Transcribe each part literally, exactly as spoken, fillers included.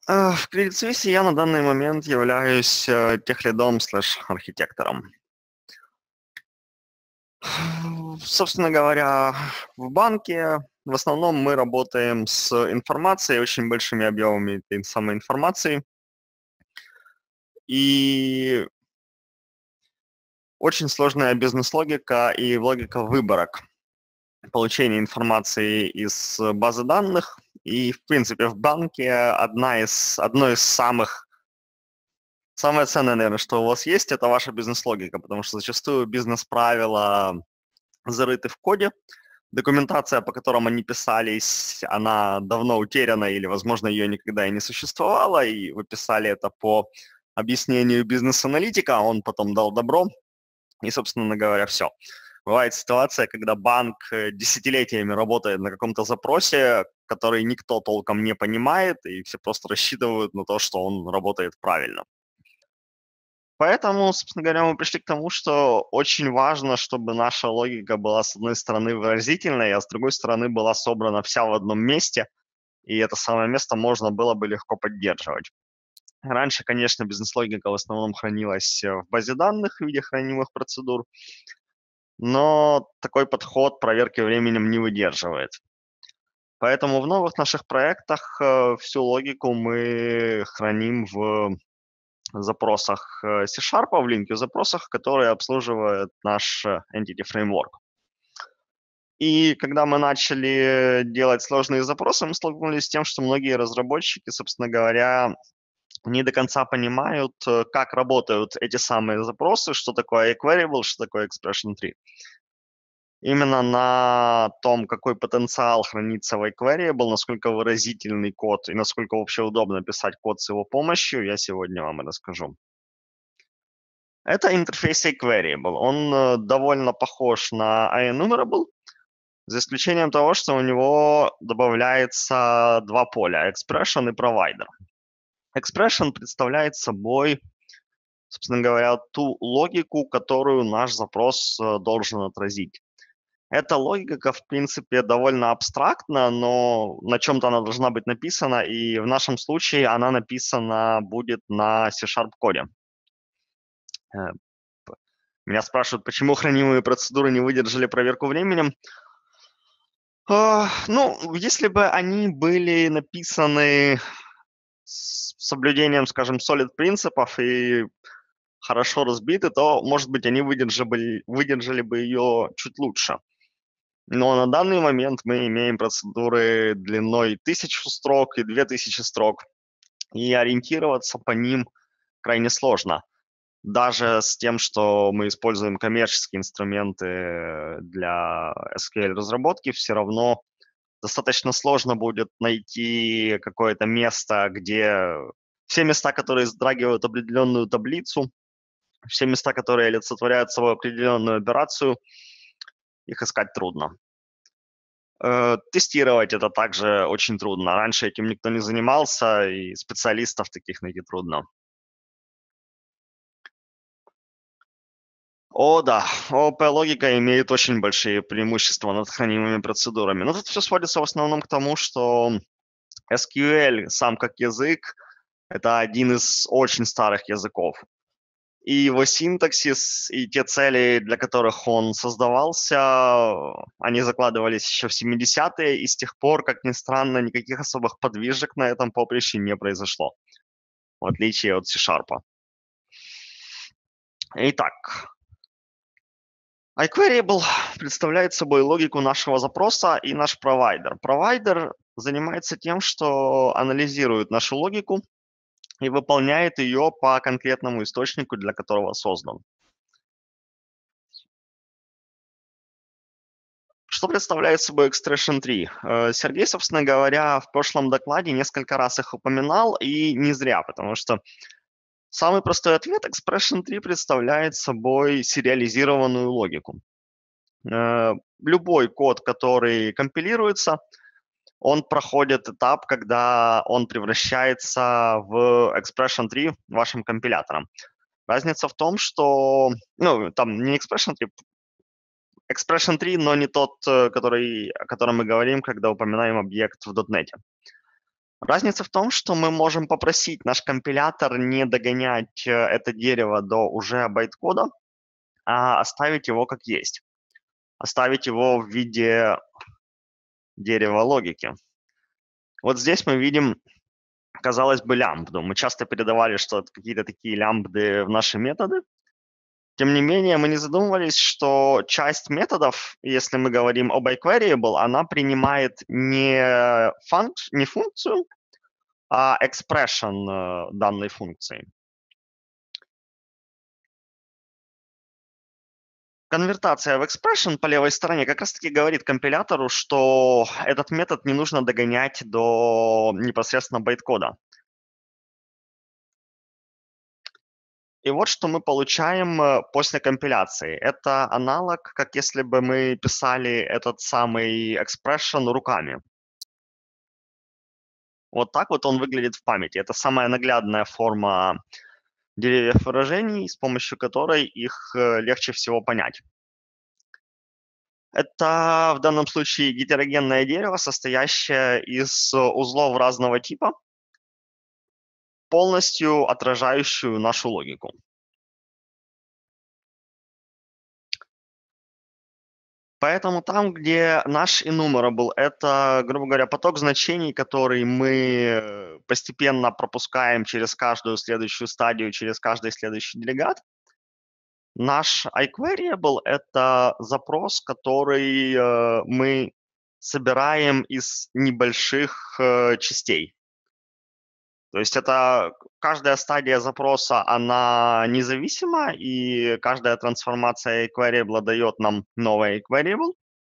Э, в Credit Suisse я на данный момент являюсь, э, техлидом слэш архитектором. Собственно говоря, в банке в основном мы работаем с информацией, очень большими объемами этой самой информации. И очень сложная бизнес-логика и логика выборок, получения информации из базы данных. И, в принципе, в банке одна из одно из самых самое ценное, наверное, что у вас есть, это ваша бизнес-логика, потому что зачастую бизнес-правила зарыты в коде. Документация, по которым они писались, она давно утеряна или, возможно, ее никогда и не существовало, и вы писали это по объяснению бизнес-аналитика, он потом дал добро, и, собственно говоря, все. Бывает ситуация, когда банк э, десятилетиями работает на каком-то запросе, который никто толком не понимает, и все просто рассчитывают на то, что он работает правильно. Поэтому, собственно говоря, мы пришли к тому, что очень важно, чтобы наша логика была, с одной стороны, выразительной, а с другой стороны, была собрана вся в одном месте, и это самое место можно было бы легко поддерживать. Раньше, конечно, бизнес-логика в основном хранилась э, в базе данных в виде хранимых процедур, но такой подход проверки временем не выдерживает. Поэтому в новых наших проектах э, всю логику мы храним в запросах э, C-Sharp, в линке запросах, которые обслуживает наш э, Entity Framework. И когда мы начали делать сложные запросы, мы столкнулись с тем, что многие разработчики, собственно говоря, не до конца понимают, э, как работают эти самые запросы, что такое eQueryable, что такое Expression три. Именно на том, какой потенциал хранится в iQueryable, насколько выразительный код и насколько вообще удобно писать код с его помощью, я сегодня вам и расскажу. Это интерфейс iQueryable. Он э, довольно похож на iEnumerable, за исключением того, что у него добавляется два поля – expression и provider. Expression представляет собой, собственно говоря, ту логику, которую наш запрос э, должен отразить. Эта логика, в принципе, довольно абстрактна, но на чем-то она должна быть написана, и в нашем случае она написана будет на C-Sharp коде. Э, п- Меня спрашивают, почему хранимые процедуры не выдержали проверку временем. А, Ну, если бы они были написаны с соблюдением, скажем, solid принципов и хорошо разбиты, то, может быть, они выдержали, выдержали бы ее чуть лучше. Но на данный момент мы имеем процедуры длиной тысячу строк и две тысячи строк, и ориентироваться по ним крайне сложно. Даже с тем, что мы используем коммерческие инструменты для эс кью эль-разработки, все равно достаточно сложно будет найти какое-то место, где все места, которые затрагивают определенную таблицу, все места, которые олицетворяют собой определенную операцию, их искать трудно. Э, Тестировать это также очень трудно. Раньше этим никто не занимался, и специалистов таких найти трудно. О да, о п-логика имеет очень большие преимущества над хранимыми процедурами. Но тут все сводится в основном к тому, что эс кью эль сам как язык — это один из очень старых языков. И его синтаксис, и те цели, для которых он создавался, они закладывались еще в семидесятые, и с тех пор, как ни странно, никаких особых подвижек на этом поприще не произошло, в отличие от C-Sharp. Итак, iQueryable представляет собой логику нашего запроса и наш провайдер. Провайдер занимается тем, что анализирует нашу логику и выполняет ее по конкретному источнику, для которого создан. Что представляет собой Expression три? Э, Сергей, собственно говоря, в прошлом докладе несколько раз их упоминал, и не зря, потому что самый простой ответ — Expression три представляет собой сериализированную логику. Э, Любой код, который компилируется, он проходит этап, когда он превращается в Expression три вашим компилятором. Разница в том, что, ну, там не Expression три, Expression три, но не тот, э, который, о котором мы говорим, когда упоминаем объект в .дот нет. Разница в том, что мы можем попросить наш компилятор не догонять э, это дерево до уже байткода, а оставить его как есть. Оставить его в виде дерева логики. Вот здесь мы видим, казалось бы, лямбду. Мы часто передавали что какие-то такие лямбды в наши методы. Тем не менее, мы не задумывались, что часть методов, если мы говорим об iQueryable, она принимает не, функ- не функцию, а expression э, данной функции. Конвертация в expression по левой стороне как раз-таки говорит компилятору, что этот метод не нужно догонять до непосредственно байткода. И вот что мы получаем э, после компиляции. Это аналог, как если бы мы писали этот самый expression руками. Вот так вот он выглядит в памяти. Это самая наглядная форма деревьев выражений, с помощью которой их э, легче всего понять. Это в данном случае гетерогенное дерево, состоящее из узлов разного типа, полностью отражающую нашу логику. Поэтому там, где наш enumerable — это, грубо говоря, поток значений, который мы постепенно пропускаем через каждую следующую стадию, через каждый следующий делегат, наш iQueryable — это запрос, который э, мы собираем из небольших э, частей. То есть это каждая стадия запроса, она независима, и каждая трансформация iQueryable дает нам новый iQueryable,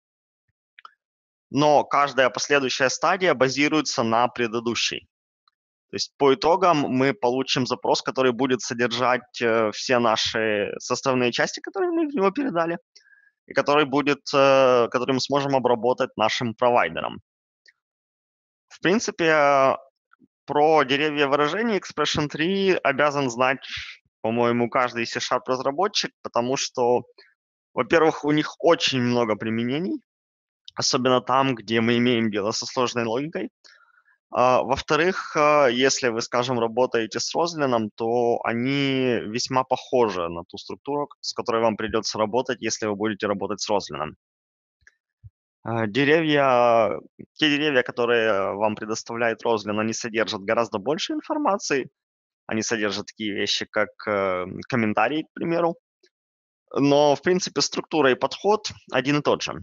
но каждая последующая стадия базируется на предыдущей. То есть по итогам мы получим запрос, который будет содержать э, все наши составные части, которые мы в него передали, и который будет, э, который мы сможем обработать нашим провайдером. В принципе, э, про деревья выражений Expression три обязан знать, по-моему, каждый C-Sharp разработчик, потому что, во-первых, у них очень много применений, особенно там, где мы имеем дело со сложной логикой. А, во-вторых, а, если вы, скажем, работаете с Roslyn, то они весьма похожи на ту структуру, с которой вам придется работать, если вы будете работать с Roslyn. А, Деревья, те деревья, которые вам предоставляет Roslyn, они содержат гораздо больше информации. Они содержат такие вещи, как э, комментарии, к примеру. Но, в принципе, структура и подход один и тот же.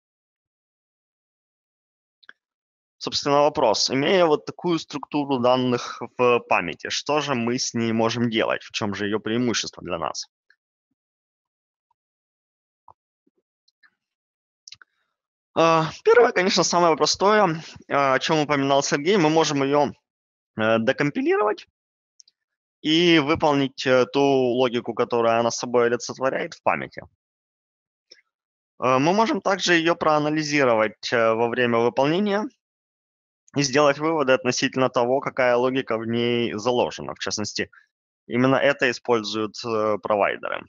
Собственно, вопрос. Имея вот такую структуру данных в памяти, что же мы с ней можем делать? В чем же ее преимущество для нас? А, Первое, конечно, самое простое, а, о чем упоминал Сергей, мы можем ее э, декомпилировать и выполнить э, ту логику, которую она собой олицетворяет в памяти. Э, Мы можем также ее проанализировать э, во время выполнения и сделать выводы относительно того, какая логика в ней заложена. В частности, именно это используют э, провайдеры.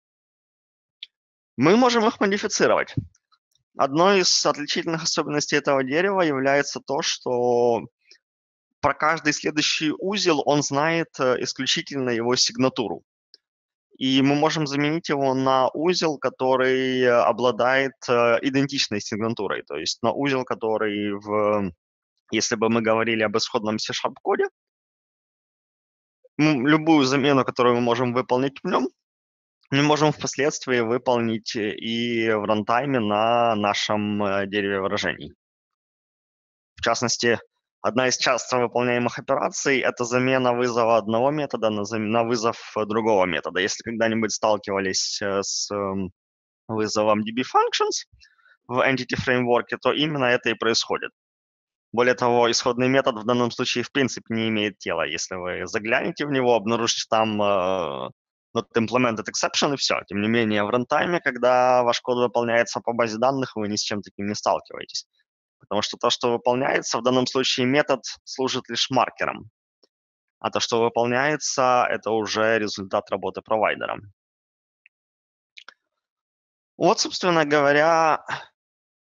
Мы можем их модифицировать. Одной из отличительных особенностей этого дерева является то, что про каждый следующий узел он знает э, исключительно его сигнатуру. И мы можем заменить его на узел, который э, обладает э, идентичной сигнатурой. То есть на узел, который в, если бы мы говорили об исходном C-Sharp коде, м, любую замену, которую мы можем выполнить в нем, мы можем впоследствии выполнить и в рантайме на нашем э, дереве выражений. В частности, одна из часто выполняемых операций — это замена вызова одного метода на, зам- на вызов э, другого метода. Если когда-нибудь сталкивались э, с эм, вызовом ди би Functions в Entity Framework, то именно это и происходит. Более того, исходный метод в данном случае в принципе не имеет тела. Если вы заглянете в него, обнаружите там э, not implemented exception и все. Тем не менее, в рантайме, когда ваш код выполняется по базе данных, вы ни с чем таким не сталкиваетесь. Потому что то, что выполняется, в данном случае метод служит лишь маркером. А то, что выполняется, это уже результат работы провайдера. Вот, собственно говоря,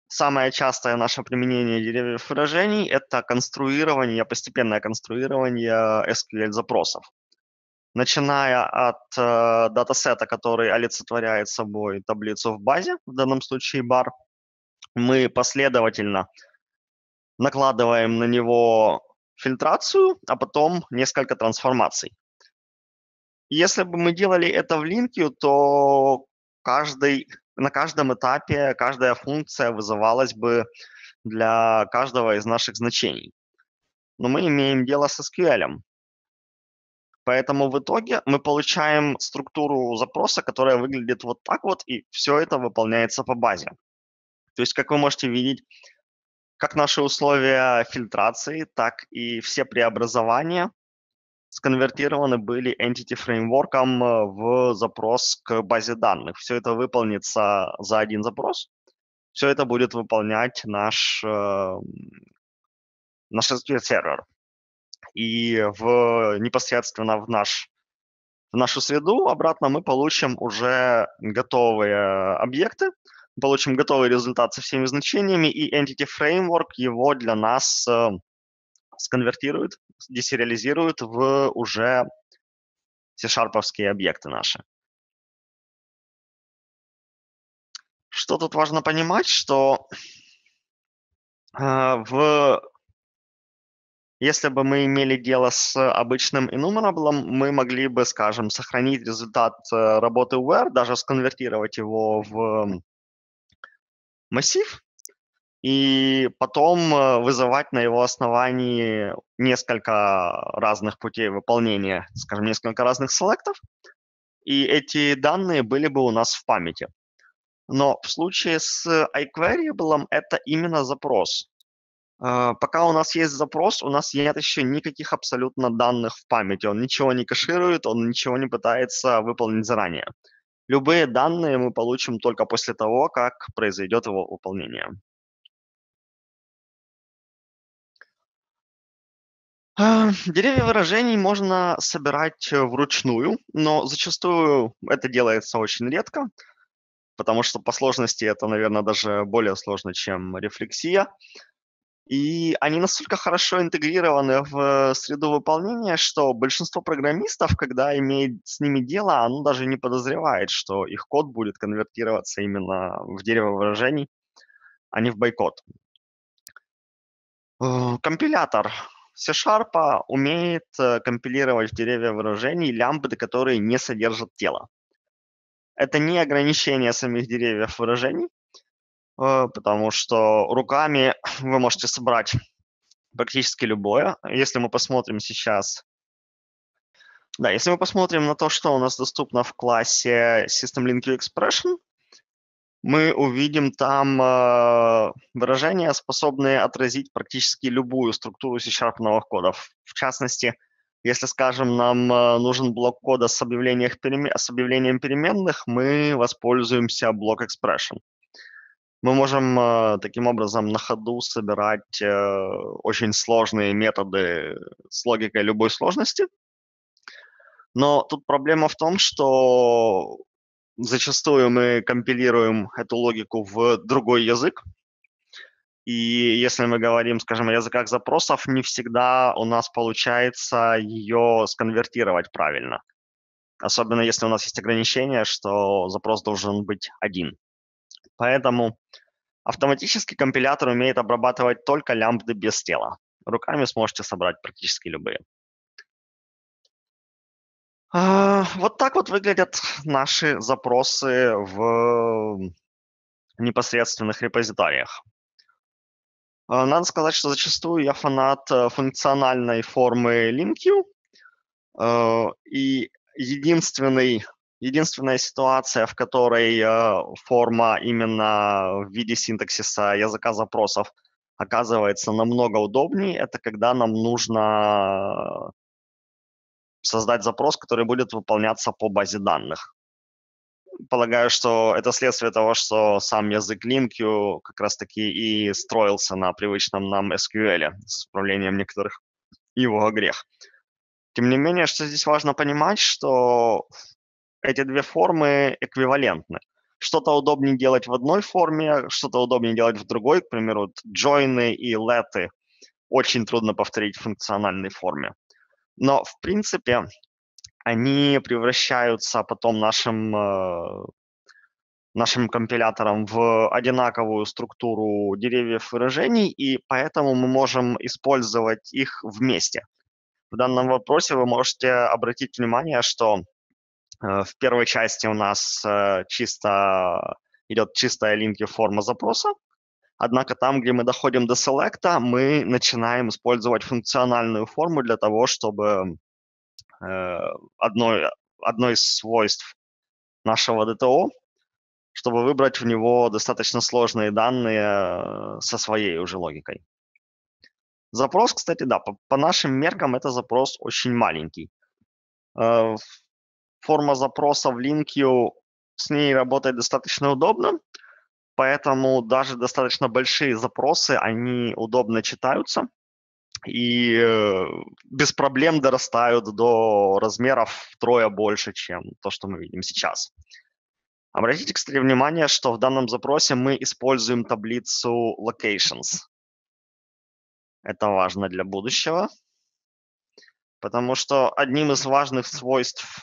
Самое частое наше применение деревьев выражений — это конструирование, постепенное конструирование эс кью эль-запросов. Начиная от э, датасета, который олицетворяет собой таблицу в базе, в данном случае бар, мы последовательно накладываем на него фильтрацию, а потом несколько трансформаций. Если бы мы делали это в Link, то каждый, на каждом этапе каждая функция вызывалась бы для каждого из наших значений. Но мы имеем дело с эс кью эль. Поэтому в итоге мы получаем структуру запроса, которая выглядит вот так вот, и все это выполняется по базе. То есть, как вы можете видеть, как наши условия фильтрации, так и все преобразования сконвертированы были Entity фреймворком э, в запрос к базе данных. Все это выполнится за один запрос. Все это будет выполнять наш, э, наш эс кью эль-сервер. И в, непосредственно в, наш, в нашу среду обратно мы получим уже готовые объекты, получим готовый результат со всеми значениями, и Entity Framework его для нас э, сконвертирует, десериализирует в уже C-шарповские объекты наши. Что тут важно понимать, что э, в если бы мы имели дело с обычным enumerable, мы могли бы, скажем, сохранить результат э, работы where, даже сконвертировать его в массив, и потом э, вызывать на его основании несколько разных путей выполнения, скажем, несколько разных селектов, и эти данные были бы у нас в памяти. Но в случае с iQueryable это именно запрос. Э, Пока у нас есть запрос, у нас нет еще никаких абсолютно данных в памяти. Он ничего не кэширует, он ничего не пытается выполнить заранее. Любые данные мы получим только после того, как произойдет его выполнение. А, Деревья выражений можно собирать э, вручную, но зачастую это делается очень редко, потому что по сложности это, наверное, даже более сложно, чем рефлексия. И они настолько хорошо интегрированы в среду выполнения, что большинство программистов, когда имеет с ними дело, оно даже не подозревает, что их код будет конвертироваться именно в дерево выражений, а не в байкод. Э, Компилятор C-Sharp умеет э, компилировать в деревья выражений лямбды, которые не содержат тела. Это не ограничение самих деревьев выражений, э, потому что руками вы можете собрать практически любое. Если мы посмотрим сейчас, да, если мы посмотрим на то, что у нас доступно в классе SystemLink Expression, мы увидим там э, выражения, способные отразить практически любую структуру C-Sharp кодов. В частности, если, скажем, нам э, нужен блок кода с, перемен... с объявлением переменных, мы воспользуемся блок expression. Мы можем э, таким образом на ходу собирать э, очень сложные методы с логикой любой сложности. Но тут проблема в том, что зачастую мы компилируем эту логику в другой язык. И если мы говорим, скажем, о языках запросов, не всегда у нас получается ее сконвертировать правильно. Особенно если у нас есть ограничение, что запрос должен быть один. Поэтому автоматический компилятор умеет обрабатывать только лямбды без тела. Руками сможете собрать практически любые. А, Вот так вот выглядят наши запросы в непосредственных репозиториях. А, Надо сказать, что зачастую я фанат э, функциональной формы LinQ, э, и единственный, единственная ситуация, в которой э, форма именно в виде синтаксиса языка запросов оказывается намного удобнее, это когда нам нужно создать запрос, который будет выполняться по базе данных. Полагаю, что это следствие того, что сам язык LinQ как раз-таки и строился на привычном нам эс кью эль с исправлением некоторых его огрех. Тем не менее, что здесь важно понимать, что эти две формы эквивалентны. Что-то удобнее делать в одной форме, что-то удобнее делать в другой. К примеру, вот join и let очень трудно повторить в функциональной форме. Но, в принципе, они превращаются потом нашим, э, нашим компилятором в одинаковую структуру деревьев выражений, и поэтому мы можем использовать их вместе. В данном вопросе вы можете обратить внимание, что э, в первой части у нас э, чисто идет чистая линки форма запроса, однако там, где мы доходим до селекта, мы начинаем использовать функциональную форму для того, чтобы э, одно, одно из свойств нашего ди ти о, чтобы выбрать в него достаточно сложные данные э, со своей уже логикой. Запрос, кстати, да, по, по нашим меркам это запрос очень маленький. Э, форма запроса в LinkU, с ней работать достаточно удобно, поэтому даже достаточно большие запросы, они удобно читаются и э, без проблем дорастают до размеров втрое больше, чем то, что мы видим сейчас. Обратите, кстати, внимание, что в данном запросе мы используем таблицу locations. Это важно для будущего, потому что одним из важных свойств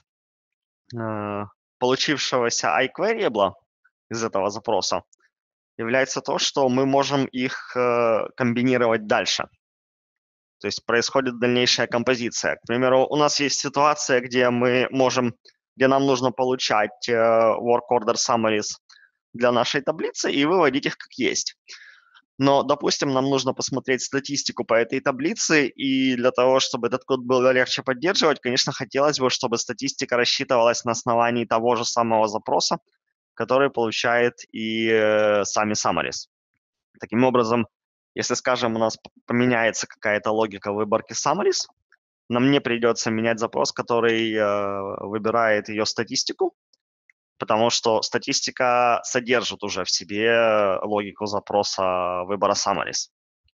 э, получившегося iQueryable из этого запроса является то, что мы можем их э, комбинировать дальше. То есть происходит дальнейшая композиция. К примеру, у нас есть ситуация, где мы можем, где нам нужно получать э, work order summaries для нашей таблицы и выводить их как есть. Но, допустим, нам нужно посмотреть статистику по этой таблице, и для того, чтобы этот код было легче поддерживать, конечно, хотелось бы, чтобы статистика рассчитывалась на основании того же самого запроса, который получает и э, сами summaries. Таким образом, если, скажем, у нас поменяется какая-то логика выборки summaries, нам не придется менять запрос, который э, выбирает ее статистику, потому что статистика содержит уже в себе логику запроса выбора summaries.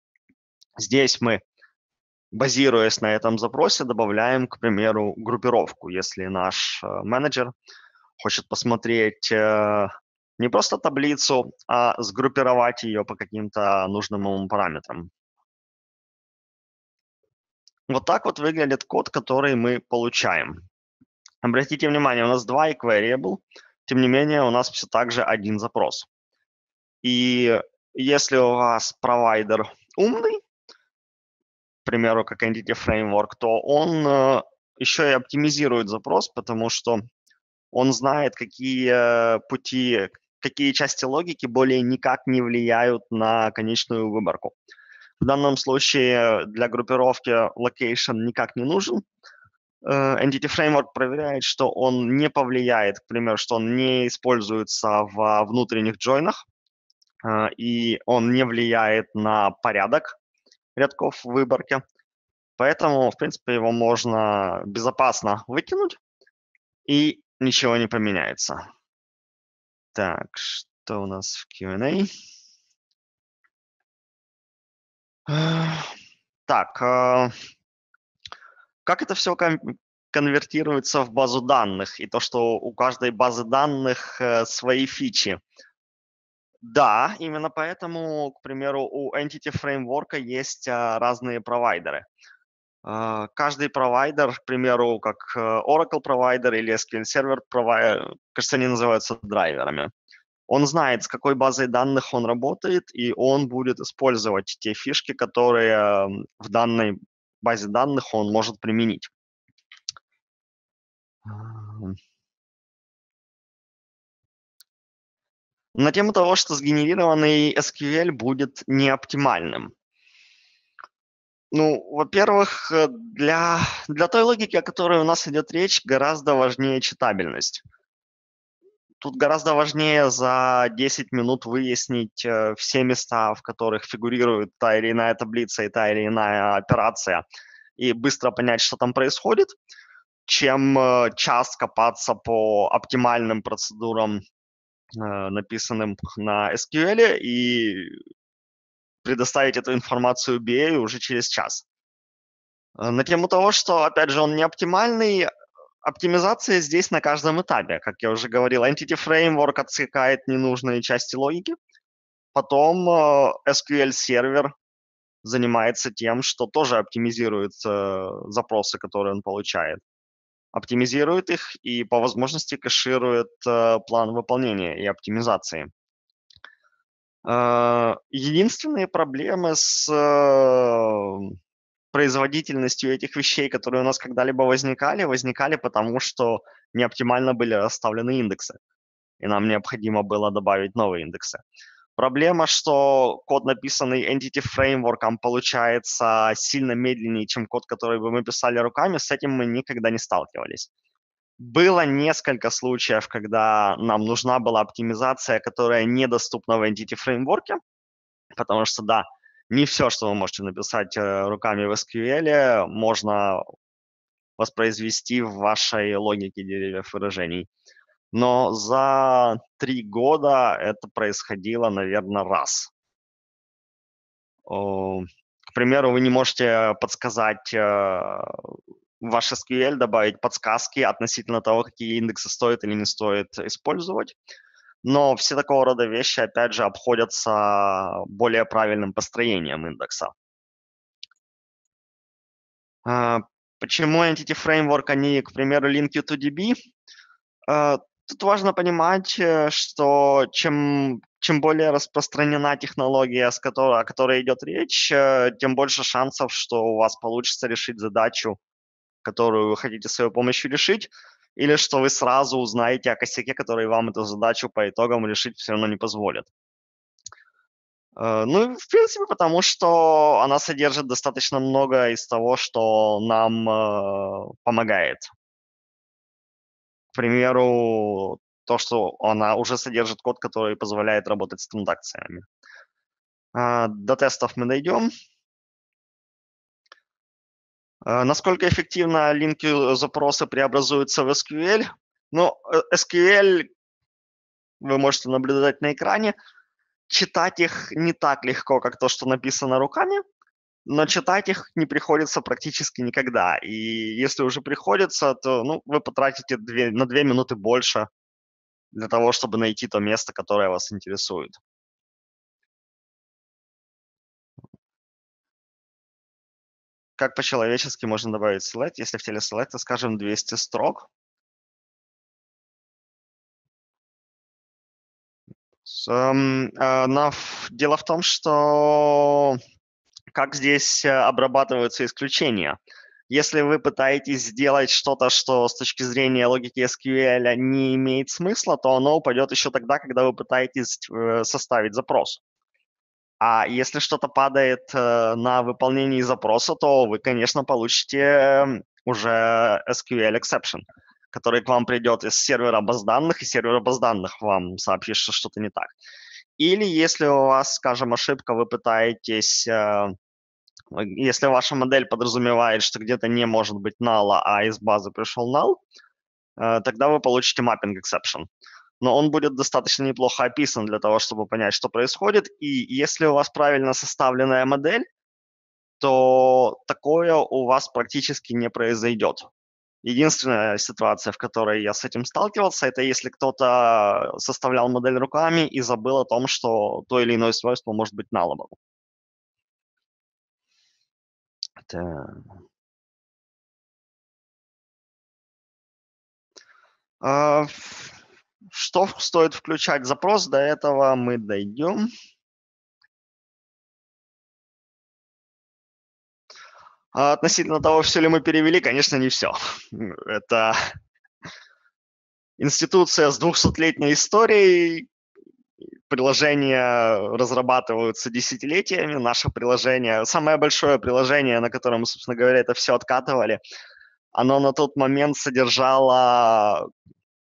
Здесь мы, базируясь на этом запросе, добавляем, к примеру, группировку. Если наш э, менеджер хочет посмотреть э, не просто таблицу, а сгруппировать ее по каким-то нужным ему параметрам. Вот так вот выглядит код, который мы получаем. Обратите внимание, у нас два eQueryable, тем не менее у нас все так же один запрос. И если у вас провайдер умный, к примеру, как Entity Framework, то он э, еще и оптимизирует запрос, потому что он знает, какие пути, какие части логики более никак не влияют на конечную выборку. В данном случае для группировки location никак не нужен. Entity Framework проверяет, что он не повлияет, к примеру, что он не используется во внутренних джойнах, и он не влияет на порядок рядков в выборке. Поэтому, в принципе, его можно безопасно выкинуть, и ничего не поменяется. Так, что у нас в кью энд эй? Так, как это все конвертируется в базу данных, и то, что у каждой базы данных э, свои фичи. Да, именно поэтому, к примеру, у Entity Framework есть а, разные провайдеры. А, каждый провайдер, к примеру, как э, Oracle провайдер или эс кью эль Server провайдер, кажется, они называются драйверами. Он знает, с какой базой данных он работает, и он будет использовать те фишки, которые в данной базе данных он может применить. На тему того, что сгенерированный эс кью эль будет неоптимальным. Ну, во-первых, э, для, для той логики, о которой у нас идет речь, гораздо важнее читабельность. Тут гораздо важнее за десять минут выяснить э, все места, в которых фигурирует та или иная таблица и та или иная операция, и быстро понять, что там происходит, чем э, час копаться по оптимальным процедурам, э, написанным на эс кью эль, и предоставить эту информацию би эй уже через час. Э, На тему того, что, опять же, он не оптимальный, Оптимизация здесь на каждом этапе. Как я уже говорил, Entity Framework отсекает ненужные части логики. Потом э, эс кью эль-сервер занимается тем, что тоже оптимизирует э, запросы, которые он получает. Оптимизирует их и по возможности кэширует э, план выполнения и оптимизации. Э, единственные проблемы с э, производительностью этих вещей, которые у нас когда-либо возникали, возникали потому, что неоптимально были расставлены индексы, и нам необходимо было добавить новые индексы. Проблема, что код, написанный Entity Framework, получается сильно медленнее, чем код, который бы мы писали руками, с этим мы никогда не сталкивались. Было несколько случаев, когда нам нужна была оптимизация, которая недоступна в Entity Framework, потому что, да, не все, что вы можете написать э, руками в эс кью эль, можно воспроизвести в вашей логике деревьев выражений. Но за три года это происходило, наверное, раз. О, К примеру, вы не можете подсказать э, в ваш эс кью эль, добавить подсказки относительно того, какие индексы стоит или не стоит использовать. Но все такого рода вещи, опять же, обходятся более правильным построением индекса. А, Почему Entity Framework, а не, к примеру, LinkUToDB? А, Тут важно понимать, э, что чем, чем более распространена технология, с которой, о которой идет речь, э, тем больше шансов, что у вас получится решить задачу, которую вы хотите своей помощью решить, или что вы сразу узнаете о косяке, который вам эту задачу по итогам решить все равно не позволит. Э, Ну, и в принципе, потому что она содержит достаточно много из того, что нам э, помогает. К примеру, то, что она уже содержит код, который позволяет работать с транзакциями. А, До тестов мы дойдем. А, Насколько эффективно линки запроса преобразуются в эс кью эль? Ну, э, эс кью эль вы можете наблюдать на экране. Читать их не так легко, как то, что написано руками, но читать их не приходится практически никогда. И если уже приходится, то ну, вы потратите две, на две минуты больше для того, чтобы найти то место, которое вас интересует. Как по-человечески можно добавить select, если в теле select, скажем, двести строк? С, эм, э, на ф Дело в том, что как здесь, э, обрабатываются исключения. Если вы пытаетесь сделать что-то, что с точки зрения логики эс кью эль не имеет смысла, то оно упадет еще тогда, когда вы пытаетесь, э, составить запрос. А если что-то падает, э, на выполнении запроса, то вы, конечно, получите, м, уже эс кью эль exception, который к вам придет из сервера баз данных, и сервер баз данных вам сообщит, что что-то не так. Или если у вас, скажем, ошибка, вы пытаетесь, э, если ваша модель подразумевает, что где-то не может быть null, а из базы пришел null, э, тогда вы получите mapping exception. Но он будет достаточно неплохо описан для того, чтобы понять, что происходит. И если у вас правильно составленная модель, то такое у вас практически не произойдет. Единственная ситуация, в которой я с этим сталкивался, это если кто-то составлял модель руками и забыл о том, что то или иное свойство может быть nullable. Это... А, Что стоит включать в запрос, до этого мы дойдем. А относительно того, все ли мы перевели, конечно, не все. Это институция с двухсотлетней историей, приложения разрабатываются десятилетиями. Наше приложение, самое большое приложение, на котором мы, собственно говоря, это все откатывали, оно на тот момент содержало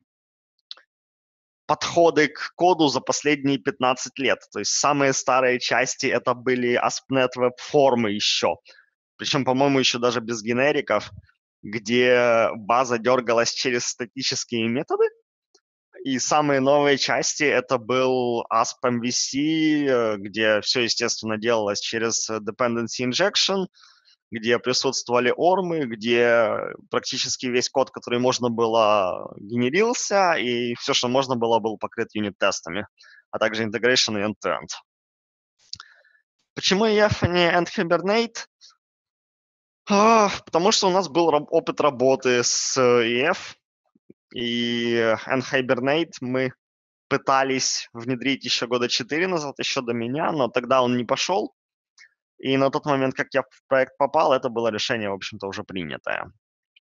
подходы к коду за последние пятнадцать лет. То есть самые старые части это были эй эс пи точка нет веб-формы еще. Причем, по-моему, еще даже без генериков, где база дергалась через статические методы. И самые новые части это был эй эс пи эм ви си, э, где все, естественно, делалось через dependency injection. где присутствовали ормы, где практически весь код, который можно было, генерился, и все, что можно было, был покрыт юнит-тестами, а также integration и end-to-end. Почему и эф, а не End Hibernate? А, потому что у нас был раб- опыт работы с и эф, и End Hibernate мы пытались внедрить еще года четыре назад, еще до меня, но тогда он не пошел. И на тот момент, как я в проект попал, это было решение, в общем-то, уже принятое.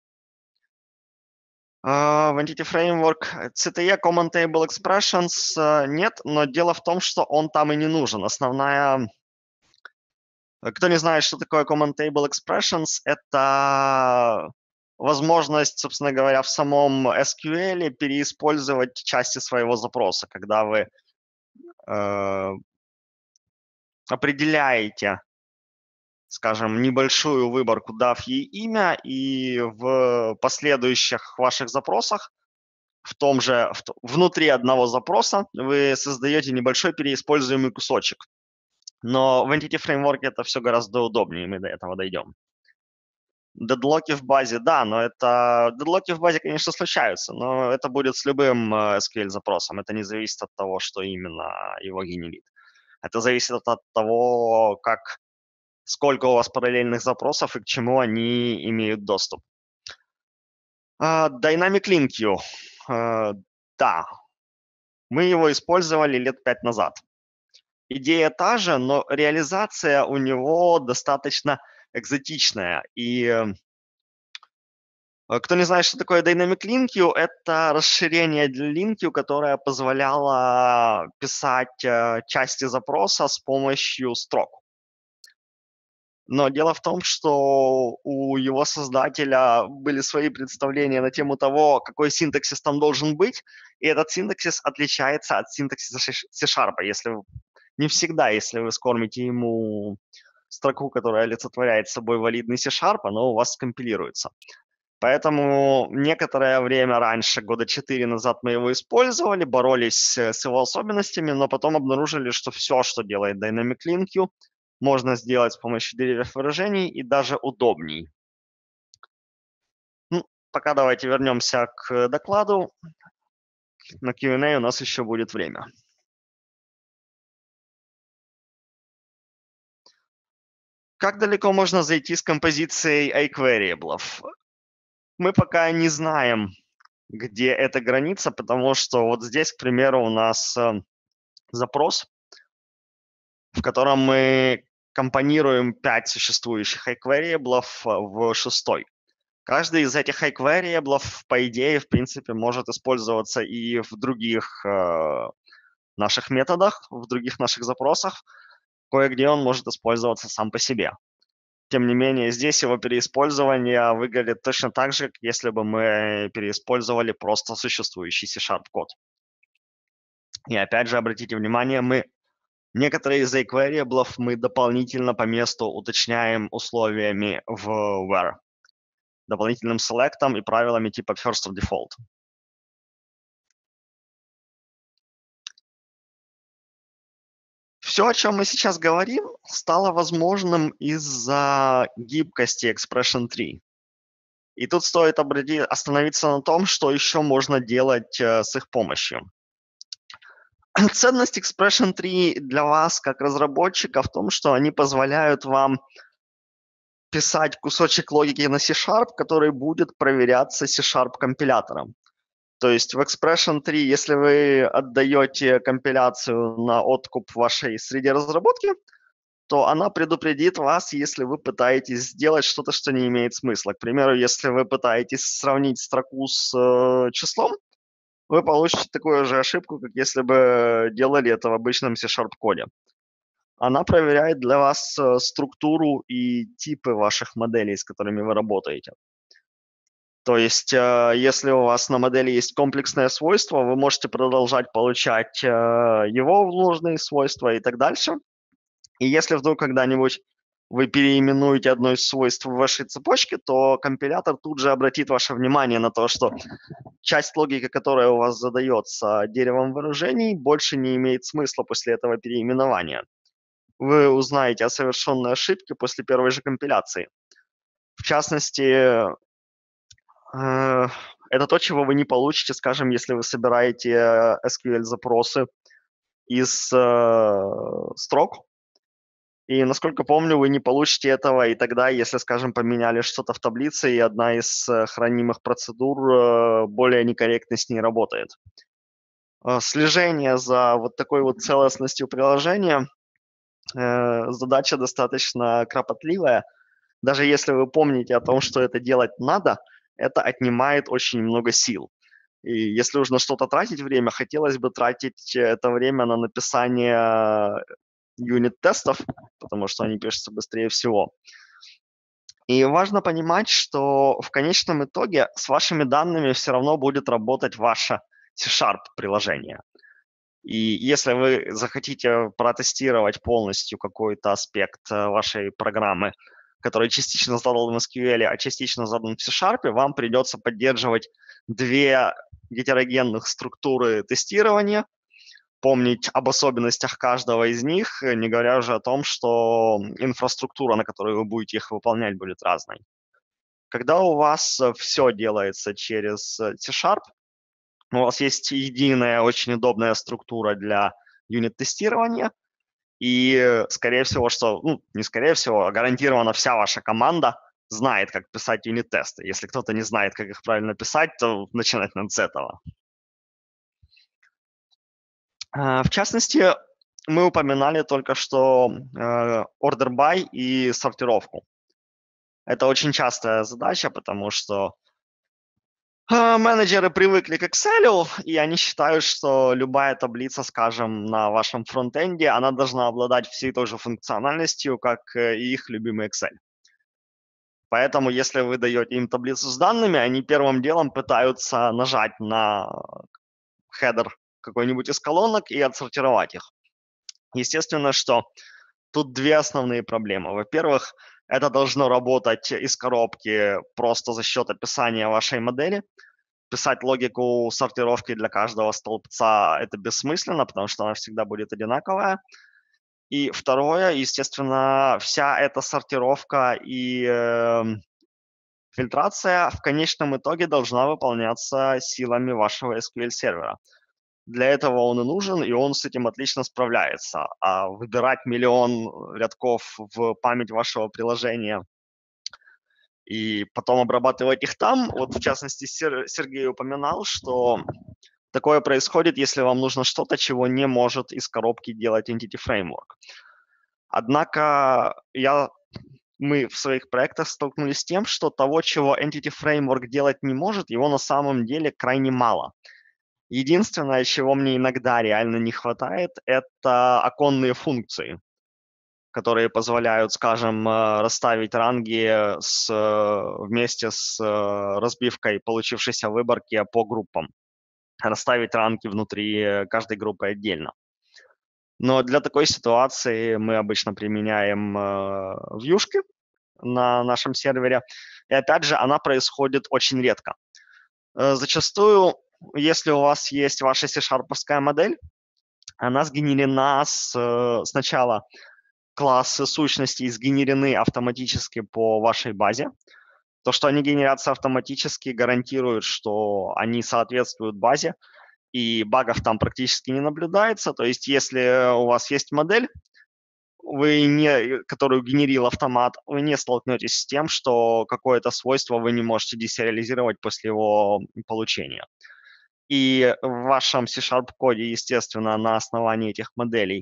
А, в Entity Framework си ти и Common Table Expressions э, нет, но дело в том, что он там и не нужен. Основная... э, Кто не знает, что такое Common Table Expressions, это возможность, собственно говоря, в самом эс кью эль переиспользовать части своего запроса, когда вы э, определяете, скажем, небольшую выборку, дав ей имя, и в последующих ваших запросах в том же, в, внутри одного запроса вы создаете небольшой переиспользуемый кусочек. Но в Entity Framework это все гораздо удобнее, мы до этого дойдем. Дедлоки в базе, да, но это... Дедлоки в базе, конечно, случаются, но это будет с любым эс кью эль-запросом. Это не зависит от того, что именно его генерит. Это зависит от того, как сколько у вас параллельных запросов и к чему они имеют доступ. Uh, Dynamic Link Queue. Uh, да, мы его использовали лет пять назад. Идея та же, но реализация у него достаточно экзотичная. И э, кто не знает, что такое Dynamic Link Queue, это расширение для Link Queue, которое позволяло писать э, части запроса с помощью строк. Но дело в том, что у его создателя были свои представления на тему того, какой синтаксис там должен быть, и этот синтаксис отличается от синтаксиса C-Sharp. Если не всегда, если вы скормите ему строку, которая олицетворяет собой валидный C-Sharp, оно у вас скомпилируется. Поэтому некоторое время раньше, года четыре назад, мы его использовали, боролись с его особенностями, но потом обнаружили, что все, что делает Dynamic Link Queue, можно сделать с помощью деревьев выражений и даже удобней. Ну, пока давайте вернемся к докладу. На кью энд эй у нас еще будет время. Как далеко можно зайти с композицией A-variables? Мы пока не знаем, где эта граница, потому что вот здесь, к примеру, у нас э, запрос, в котором мы компонируем пять существующих A-variables в шестой. Каждый из этих hike-variables, по идее, в принципе, может использоваться и в других э, наших методах, в других наших запросах. Кое-где он может использоваться сам по себе. Тем не менее, здесь его переиспользование выглядит точно так же, как если бы мы переиспользовали просто существующий C-Sharp код. И опять же, обратите внимание, мы некоторые из hike-variables мы дополнительно по месту уточняем условиями в where. Дополнительным селектом и правилами типа first of default. Все, о чем мы сейчас говорим, стало возможным из-за гибкости Expression три. И тут стоит обрати- остановиться на том, что еще можно делать э, с их помощью. Ценность Expression три для вас, как разработчика, в том, что они позволяют вам писать кусочек логики на C-Sharp, который будет проверяться C-Sharp компилятором. То есть в Expression три, если вы отдаете компиляцию на откуп вашей среде разработки, то она предупредит вас, если вы пытаетесь сделать что-то, что не имеет смысла. К примеру, если вы пытаетесь сравнить строку с э, числом, вы получите такую же ошибку, как если бы делали это в обычном C-Sharp коде. Она проверяет для вас э, структуру и типы ваших моделей, с которыми вы работаете. То есть, э, если у вас на модели есть комплексное свойство, вы можете продолжать получать э, его вложенные свойства и так дальше. И если вдруг когда-нибудь вы переименуете одно из свойств в вашей цепочке, то компилятор тут же обратит ваше внимание на то, что часть логики, которая у вас задается деревом выражений, больше не имеет смысла после этого переименования. Вы узнаете о совершенной ошибке после первой же компиляции. частности, э, это то, чего вы не получите, скажем, если вы собираете эс кью эль-запросы из э, строк. И, насколько помню, вы не получите этого и тогда, если, скажем, поменяли что-то в таблице, и одна из э, хранимых процедур э, более некорректно с ней работает. Э, Слежение за вот такой вот целостностью приложения э, задача достаточно кропотливая. Даже если вы помните о том, что это делать надо, это отнимает очень много сил. И если нужно что-то тратить время, хотелось бы тратить это время на написание юнит-тестов, потому что они пишутся быстрее всего. И важно понимать, что в конечном итоге с вашими данными все равно будет работать ваше C-Sharp приложение. И если вы захотите протестировать полностью какой-то аспект э, вашей программы, который частично задан в эс кью эль, а частично задан в C-Sharp, вам придется поддерживать две гетерогенных структуры тестирования, помнить об особенностях каждого из них, э, не говоря уже о том, что инфраструктура, на которой вы будете их выполнять, будет разной. Когда у вас все делается через э, C-Sharp, у вас есть единая, очень удобная структура для юнит-тестирования, и, э, скорее всего, что, ну, не скорее всего, а гарантированно вся ваша команда знает, как писать юнит-тесты. Если кто-то не знает, как их правильно писать, то начинать надо с этого. Э, В частности, мы упоминали только что э, order by и сортировку. Это очень частая задача, потому что э, менеджеры привыкли к Excel, и они считают, что любая таблица, скажем, на вашем фронтенде, она должна обладать всей той же функциональностью, как э, и их любимый Excel. Поэтому, если вы даете им таблицу с данными, они первым делом пытаются нажать на хедер какой-нибудь из колонок и отсортировать их. Естественно, что тут две основные проблемы. Во-первых, это должно работать из коробки просто за счет описания вашей модели. Писать логику сортировки для каждого столбца – это бессмысленно, потому что она всегда будет одинаковая. И второе, естественно, вся эта сортировка и э, фильтрация в конечном итоге должна выполняться силами вашего эс кью эль-сервера. Для этого он и нужен, и он с этим отлично справляется. А выбирать миллион рядков в память вашего приложения и потом обрабатывать их там, вот в частности Сер- Сергей упоминал, что такое происходит, если вам нужно что-то, чего не может из коробки делать Entity Framework. Однако я, мы в своих проектах столкнулись с тем, что того, чего Entity Framework делать не может, его на самом деле крайне мало. Единственное, чего мне иногда реально не хватает, это оконные функции, которые позволяют, скажем, э, расставить ранги с, э, вместе с э, разбивкой получившейся выборки по группам, расставить ранги внутри э, каждой группы отдельно. Но для такой ситуации мы обычно применяем э, вьюшки на нашем сервере, и опять же, она происходит очень редко. Э, Зачастую, если у вас есть ваша C-шарповская модель, она сгенерена с, э, сначала классы сущностей сгенерены автоматически по вашей базе. То, что они генерятся автоматически, гарантирует, что они соответствуют базе, и багов там практически не наблюдается. То есть если у вас есть модель, вы не, которую генерил автомат, вы не столкнетесь с тем, что какое-то свойство вы не можете десериализировать после его получения. И в вашем C-Sharp коде, естественно, на основании этих моделей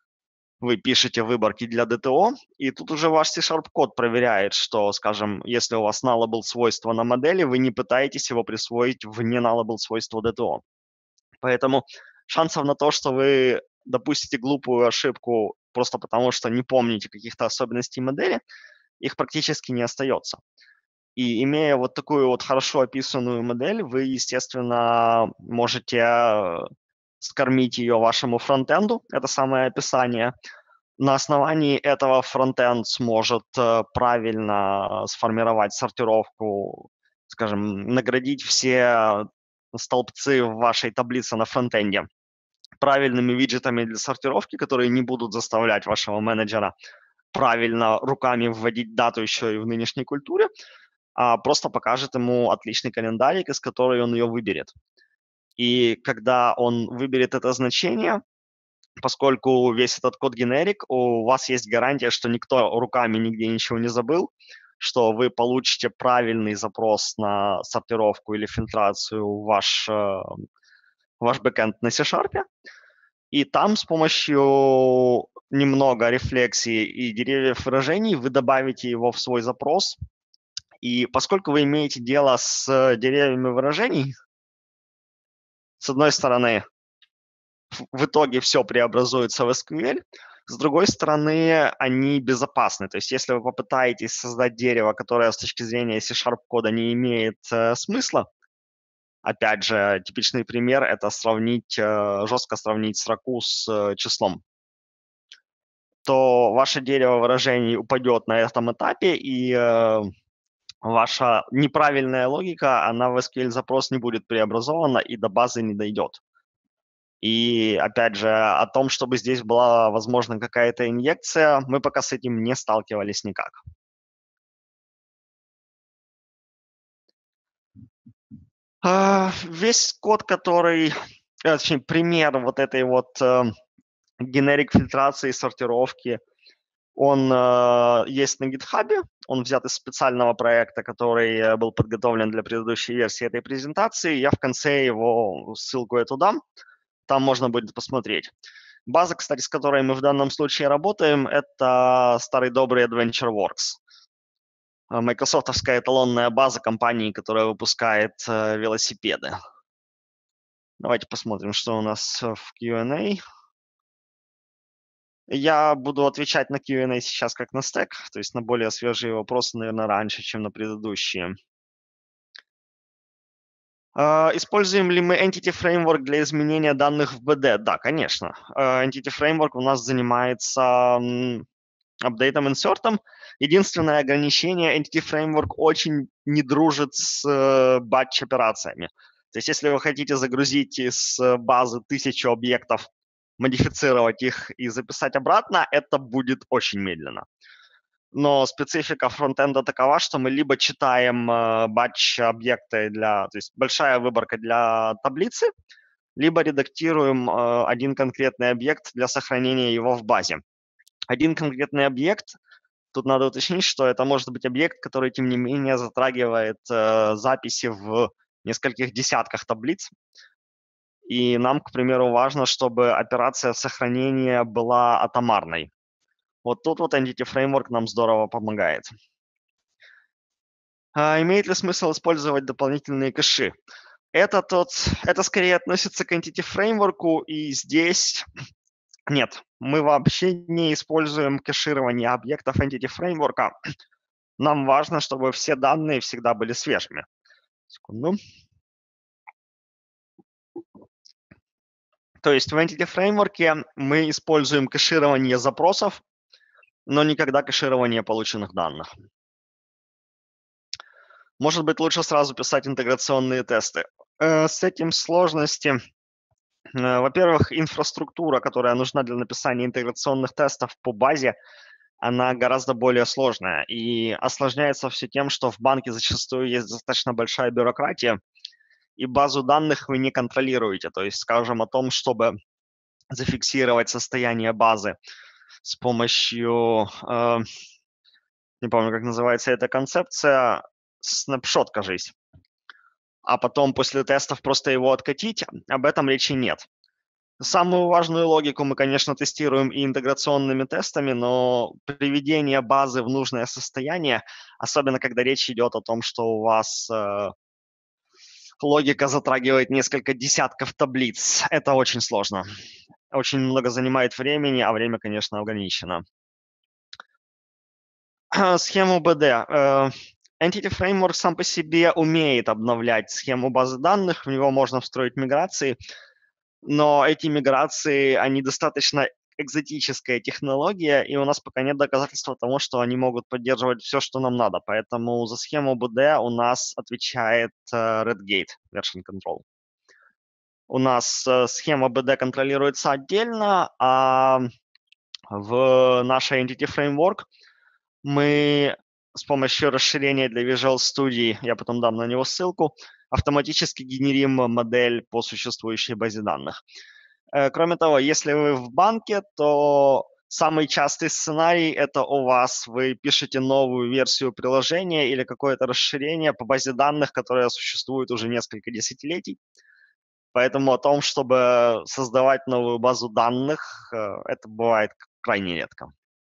вы пишете выборки для ди ти о, и тут уже ваш C-Sharp код проверяет, что, скажем, если у вас nullable свойство на модели, вы не пытаетесь его присвоить в не nullable свойство ди ти о. Поэтому шансов на то, что вы допустите глупую ошибку просто потому, что не помните каких-то особенностей модели, их практически не остается. И имея вот такую вот хорошо описанную модель, вы, естественно, можете э, скормить ее вашему фронтенду, это самое описание. На основании этого фронтенд сможет э, правильно сформировать сортировку, скажем, наградить все столбцы в вашей таблице на фронтенде правильными виджетами для сортировки, которые не будут заставлять вашего менеджера правильно руками вводить дату еще и в нынешней культуре, а просто покажет ему отличный календарик, из которого он ее выберет. И когда он выберет это значение, поскольку весь этот код генерик, у вас есть гарантия, что никто руками нигде ничего не забыл, что вы получите правильный запрос на сортировку или фильтрацию в ваш, э, ваш бэкэнд на C-Sharp, и там с помощью немного рефлексии и деревьев выражений вы добавите его в свой запрос. И поскольку вы имеете дело с деревьями выражений, с одной стороны, в итоге все преобразуется в эс кью эль, с другой стороны, они безопасны. То есть если вы попытаетесь создать дерево, которое с точки зрения C-Sharp кода не имеет э, смысла, опять же, типичный пример – это сравнить, э, жестко сравнить строку с э, числом, то ваше дерево выражений упадет на этом этапе, и э, ваша неправильная логика, она в эс кью эль-запрос не будет преобразована и до базы не дойдет. И, опять же, о том, чтобы здесь была, возможно, какая-то инъекция, мы пока с этим не сталкивались никак. А, весь код, который, э, точнее, пример вот этой вот э, генерик фильтрации, сортировки, он э, есть на GitHub, он взят из специального проекта, который э, был подготовлен для предыдущей версии этой презентации. Я в конце его ссылку эту дам, там можно будет посмотреть. База, кстати, с которой мы в данном случае работаем, это старый добрый AdventureWorks. Майкрософтовская эталонная база компании, которая выпускает э, велосипеды. Давайте посмотрим, что у нас в кью энд эй. Я буду отвечать на кью энд эй сейчас как на стэк, то есть на более свежие вопросы, наверное, раньше, чем на предыдущие. Uh, используем ли мы Entity Framework для изменения данных в би ди? Да, конечно. Uh, Entity Framework у нас занимается um, апдейтом, инсертом. Единственное ограничение, Entity Framework очень не дружит с uh, батч-операциями. То есть если вы хотите загрузить из базы тысячу объектов, модифицировать их и записать обратно, это будет очень медленно. Но специфика фронтенда такова, что мы либо читаем э, батч-объекты, для, то есть большая выборка для таблицы, либо редактируем э, один конкретный объект для сохранения его в базе. Один конкретный объект, тут надо уточнить, что это может быть объект, который, тем не менее, затрагивает э, записи в нескольких десятках таблиц. И нам, к примеру, важно, чтобы операция сохранения была атомарной. Вот тут вот Entity Framework нам здорово помогает. А имеет ли смысл использовать дополнительные кэши? Это, тот, это скорее относится к Entity Framework, и здесь нет, мы вообще не используем кэширование объектов Entity Framework. Нам важно, чтобы все данные всегда были свежими. Секунду. То есть в Entity Framework мы используем кэширование запросов, но никогда кэширование полученных данных. Может быть, лучше сразу писать интеграционные тесты. Э, с этим сложности. Э, во-первых, инфраструктура, которая нужна для написания интеграционных тестов по базе, она гораздо более сложная. И осложняется все тем, что в банке зачастую есть достаточно большая бюрократия, и базу данных вы не контролируете. То есть, скажем, о том, чтобы зафиксировать состояние базы с помощью, э, не помню, как называется эта концепция, снапшот, кажись, а потом после тестов просто его откатить, об этом речи нет. Самую важную логику мы, конечно, тестируем и интеграционными тестами, но приведение базы в нужное состояние, особенно когда речь идет о том, что у вас э, логика затрагивает несколько десятков таблиц, это очень сложно. Очень много занимает времени, а время, конечно, ограничено. Схему би ди. Э, Entity Framework сам по себе умеет обновлять схему базы данных, в него можно встроить миграции, но эти миграции, они достаточно экзотическая технология, и у нас пока нет доказательства того, что они могут поддерживать все, что нам надо. Поэтому за схему би ди у нас отвечает uh, Redgate Version Control. У нас uh, схема би ди контролируется отдельно, а в наш Entity Framework мы с помощью расширения для Visual Studio, я потом дам на него ссылку, автоматически генерим модель по существующей базе данных. Кроме того, если вы в банке, то самый частый сценарий – это у вас вы пишете новую версию приложения или какое-то расширение по базе данных, которая существует уже несколько десятилетий. Поэтому о том, чтобы создавать новую базу данных, это бывает крайне редко.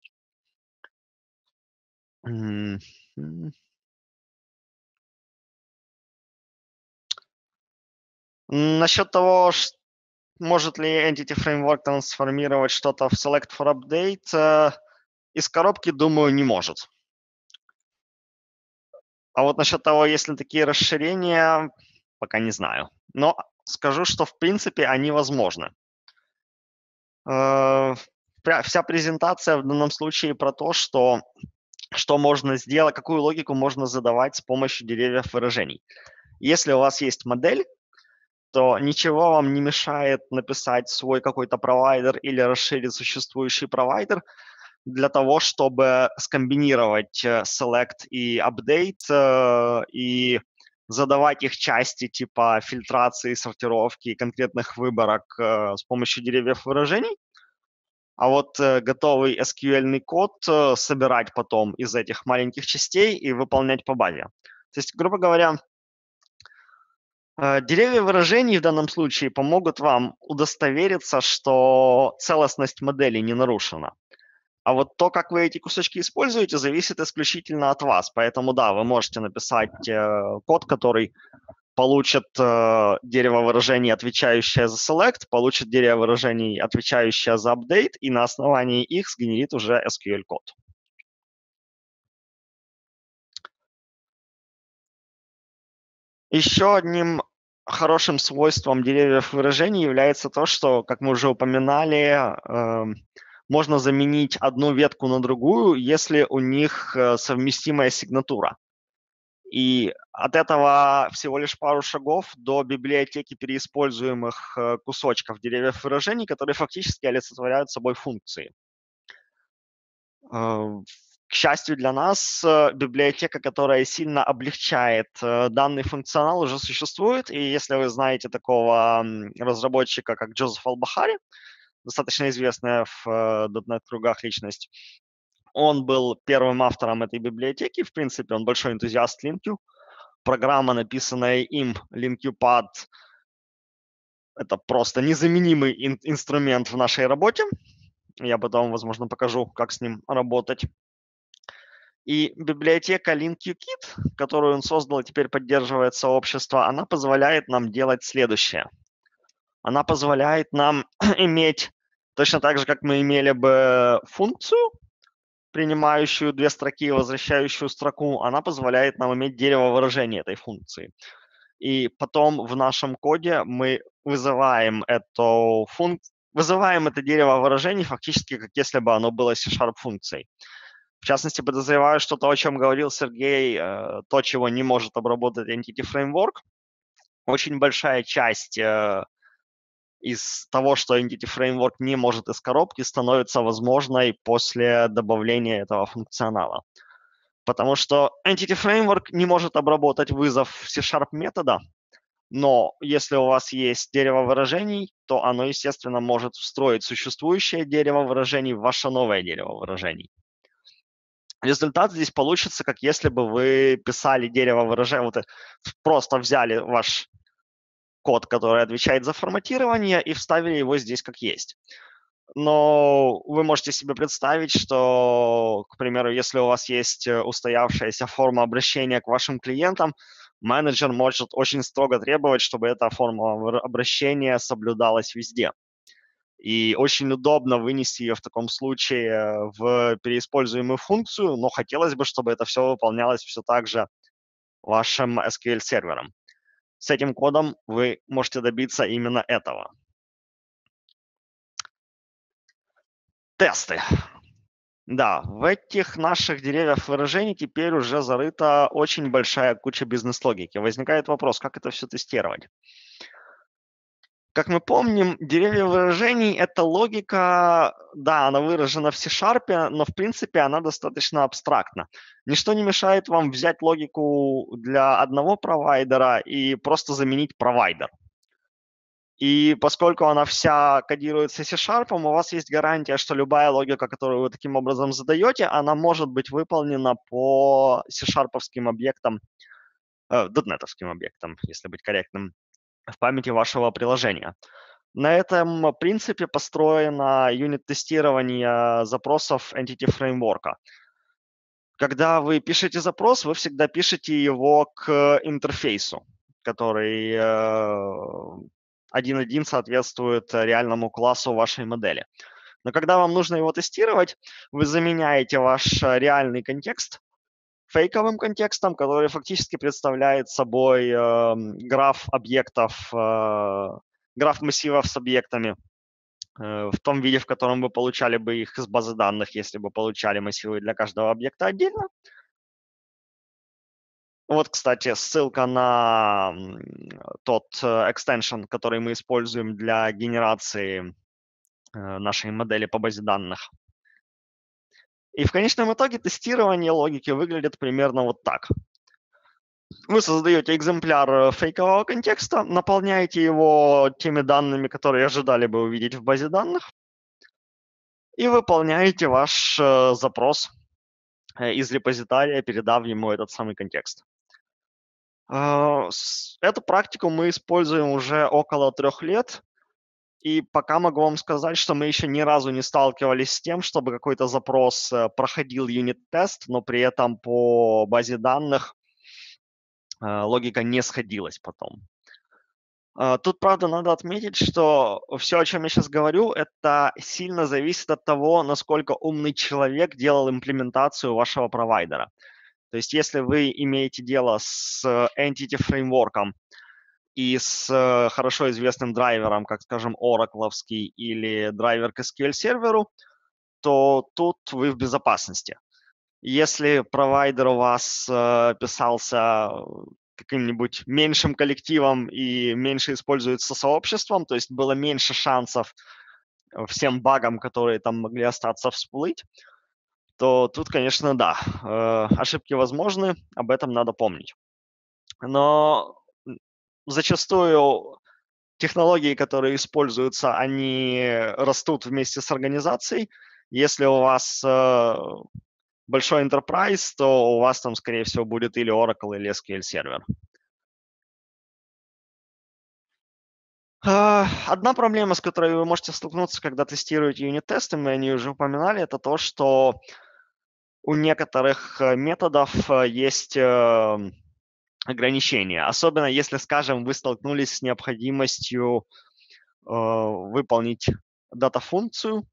Насчет того, может ли Entity Framework трансформировать что-то в Select for Update, из коробки, думаю, не может. А вот насчет того, есть ли такие расширения, пока не знаю. Но скажу, что в принципе они возможны. Вся презентация в данном случае про то, что, что можно сделать, какую логику можно задавать с помощью деревьев выражений. Если у вас есть модель, то ничего вам не мешает написать свой какой-то провайдер или расширить существующий провайдер для того, чтобы скомбинировать select и update и задавать их части типа фильтрации, сортировки и конкретных выборок с помощью деревьев выражений. А вот готовый эс кью эль-ный код собирать потом из этих маленьких частей и выполнять по базе. То есть, грубо говоря, деревья выражений в данном случае помогут вам удостовериться, что целостность модели не нарушена. А вот то, как вы эти кусочки используете, зависит исключительно от вас. Поэтому да, вы можете написать э, код, который получит э, дерево выражений, отвечающее за select, получит дерево выражений, отвечающее за update, и на основании их сгенерит уже эс кью эль-код. Еще одним хорошим свойством деревьев выражений является то, что, как мы уже упоминали, э, можно заменить одну ветку на другую, если у них совместимая сигнатура. И от этого всего лишь пару шагов до библиотеки переиспользуемых кусочков деревьев выражений, которые фактически олицетворяют собой функции. К счастью для нас, библиотека, которая сильно облегчает данный функционал, уже существует. И если вы знаете такого разработчика, как Джозеф Албахари, достаточно известная в .дот нет-кругах личность, он был первым автором этой библиотеки. В принципе, он большой энтузиаст LinQ. Программа, написанная им, LinQpad, это просто незаменимый ин- инструмент в нашей работе. Я потом, возможно, покажу, как с ним работать. И библиотека LinQKit, которую он создал и теперь поддерживает сообщество, она позволяет нам делать следующее. Она позволяет нам иметь, точно так же, как мы имели бы функцию, принимающую две строки и возвращающую строку, она позволяет нам иметь дерево выражения этой функции. И потом в нашем коде мы вызываем эту функцию, вызываем это дерево выражений фактически, как если бы оно было C-Sharp функцией. В частности, подозреваю, что то, о чем говорил Сергей, то, чего не может обработать Entity Framework, очень большая часть из того, что Entity Framework не может из коробки, становится возможной после добавления этого функционала. Потому что Entity Framework не может обработать вызов C-Sharp метода, но если у вас есть дерево выражений, то оно, естественно, может встроить существующее дерево выражений в ваше новое дерево выражений. Результат здесь получится, как если бы вы писали дерево выражений, вот просто взяли ваш код, который отвечает за форматирование, и вставили его здесь как есть. Но вы можете себе представить, что, к примеру, если у вас есть устоявшаяся форма обращения к вашим клиентам, менеджер может очень строго требовать, чтобы эта форма обращения соблюдалась везде. И очень удобно вынести ее в таком случае в переиспользуемую функцию, но хотелось бы, чтобы это все выполнялось все так же вашим эс кью эль-сервером. С этим кодом вы можете добиться именно этого. Тесты. Да, в этих наших деревьях выражений теперь уже зарыта очень большая куча бизнес-логики. Возникает вопрос, как это все тестировать? Как мы помним, деревья выражений– это логика, да, она выражена в C-Sharp, но в принципе она достаточно абстрактна. Ничто не мешает вам взять логику для одного провайдера и просто заменить провайдер. И поскольку она вся кодируется C-Sharp, у вас есть гарантия, что любая логика, которую вы таким образом задаете, она может быть выполнена по C-Sharp-овским объектам, э, .NET-овским объектам, если быть корректным, в памяти вашего приложения. На этом принципе построено юнит-тестирование запросов Entity Framework. Когда вы пишете запрос, вы всегда пишете его к интерфейсу, который э, один.один соответствует реальному классу вашей модели. Но когда вам нужно его тестировать, вы заменяете ваш реальный контекст фейковым контекстом, который фактически представляет собой э, граф объектов, э, граф массивов с объектами э, в том виде, в котором вы получали бы их из базы данных, если бы получали массивы для каждого объекта отдельно. Вот, кстати, ссылка на м, тот э, extension, который мы используем для генерации э, нашей модели по базе данных. И в конечном итоге тестирование логики выглядит примерно вот так. Вы создаете экземпляр э, фейкового контекста, наполняете его теми данными, которые ожидали бы увидеть в базе данных, и выполняете ваш э, запрос э, из репозитария, передав ему этот самый контекст. Э, с- Эту практику мы используем уже около трех лет, и пока могу вам сказать, что мы еще ни разу не сталкивались с тем, чтобы какой-то запрос э, проходил юнит-тест, но при этом по базе данных э, логика не сходилась потом. Э, Тут, правда, надо отметить, что все, о чем я сейчас говорю, это сильно зависит от того, насколько умный человек делал имплементацию вашего провайдера. То есть если вы имеете дело с Entity Framework и с э, хорошо известным драйвером, как, скажем, Oracle'овский или драйвер к эс кью эль-серверу, то тут вы в безопасности. Если провайдер у вас э, писался каким-нибудь меньшим коллективом и меньше используется сообществом, то есть было меньше шансов всем багам, которые там могли остаться, всплыть, то тут, конечно, да, э, ошибки возможны, об этом надо помнить. Но зачастую технологии, которые используются, они растут вместе с организацией. Если у вас э, большой enterprise, то у вас там, скорее всего, будет или Oracle, или эс кью эль-сервер. А, Одна проблема, с которой вы можете столкнуться, когда тестируете юнит-тесты, мы о ней уже упоминали, это то, что у некоторых э, методов э, есть э, ограничения. Особенно если, скажем, вы столкнулись с необходимостью э, выполнить дата-функцию,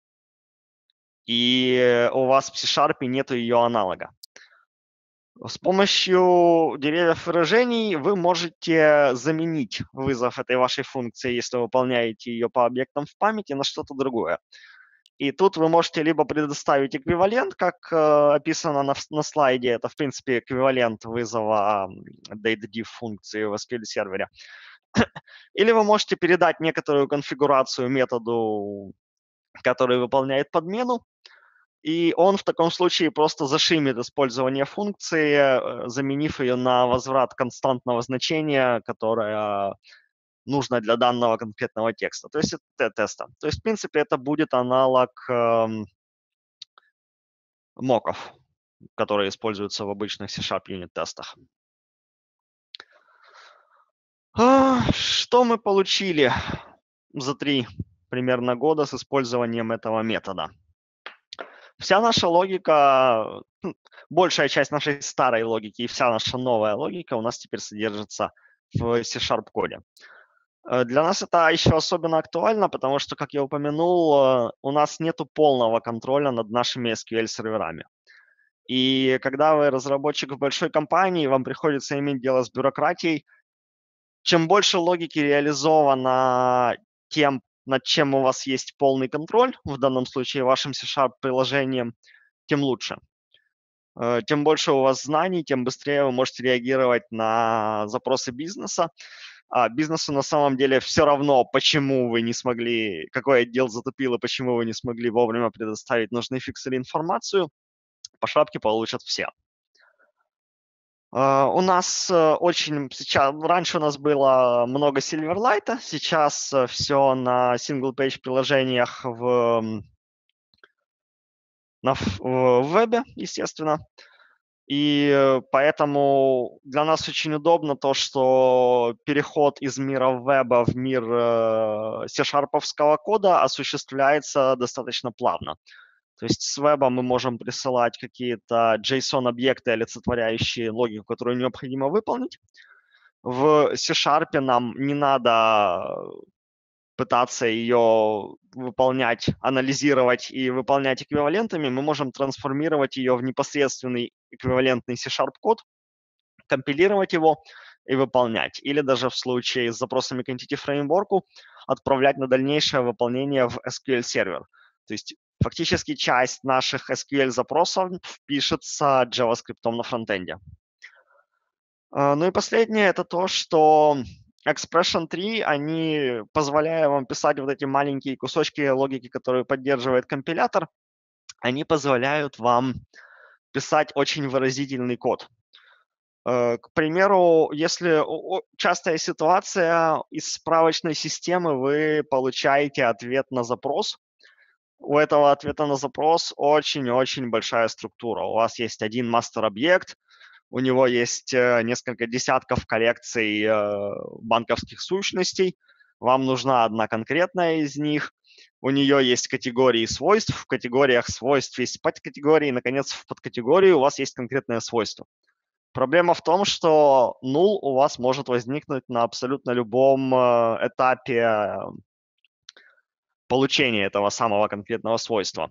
и у вас в C-Sharp нет ее аналога. С помощью деревьев выражений вы можете заменить вызов этой вашей функции, если выполняете ее по объектам в памяти, на что-то другое. И тут вы можете либо предоставить эквивалент, как э, описано на, на слайде, это, в принципе, эквивалент вызова datadiff функции в эс кью эль-сервере, или вы можете передать некоторую конфигурацию методу, который выполняет подмену, и он в таком случае просто зашимит использование функции, э, заменив ее на возврат константного значения, которое нужно для данного конкретного текста, то есть это теста. То есть, в принципе, это будет аналог эм, моков, которые используются в обычных C-Sharp юнит-тестах. А, Что мы получили за три примерно года с использованием этого метода? Вся наша логика, ну, большая часть нашей старой логики и вся наша новая логика у нас теперь содержится в C-Sharp коде. Э, Для нас это еще особенно актуально, потому что, как я упомянул, э, у нас нет полного контроля над нашими эс кью эль-серверами. И когда вы разработчик в большой компании, вам приходится иметь дело с бюрократией. Чем больше логики реализовано тем, над чем у вас есть полный контроль, в данном случае вашим C-Sharp приложением, тем лучше. Э, Тем больше у вас знаний, тем быстрее вы можете реагировать на запросы бизнеса. а бизнесу на самом деле все равно, почему вы не смогли, какой отдел затупил и почему вы не смогли вовремя предоставить нужные фиксы или информацию, по шапке получат все. А, у нас э, очень сейчас, раньше у нас было много Silverlight, сейчас все на single-page приложениях в, м, на, ф- в вебе, естественно. И э, поэтому для нас очень удобно то, что переход из мира веба в мир э, C-шарповского кода осуществляется достаточно плавно. То есть с веба мы можем присылать какие-то JSON-объекты, олицетворяющие логику, которую необходимо выполнить. В C-Sharp нам не надо пытаться ее выполнять, анализировать и выполнять эквивалентами. Мы можем трансформировать ее в непосредственный эквивалентный C-Sharp код, компилировать его и выполнять. Или даже в случае с запросами к Entity Framework отправлять на дальнейшее выполнение в эс кью эль-сервер. То есть фактически часть наших эс кью эль-запросов пишется JavaScript на фронтенде. Ну и последнее это то, что Expression три, они, позволяя вам писать вот эти маленькие кусочки логики, которые поддерживает компилятор, они позволяют вам писать очень выразительный код. К примеру, если частая ситуация, из справочной системы вы получаете ответ на запрос. У этого ответа на запрос очень-очень большая структура. У вас есть один мастер-объект, у него есть несколько десятков коллекций банковских сущностей, вам нужна одна конкретная из них, у нее есть категории свойств, в категориях свойств есть подкатегории, и, наконец, в подкатегории у вас есть конкретное свойство. Проблема в том, что null у вас может возникнуть на абсолютно любом этапе получения этого самого конкретного свойства.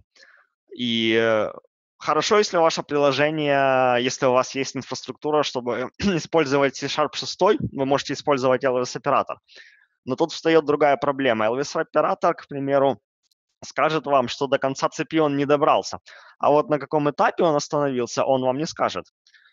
И хорошо, если ваше приложение, если у вас есть инфраструктура, чтобы использовать C-Sharp шесть, вы можете использовать эл ви эс-оператор. Но тут встает другая проблема. эл ви эс-оператор, к примеру, скажет вам, что до конца цепи он не добрался. А вот на каком этапе он остановился, он вам не скажет.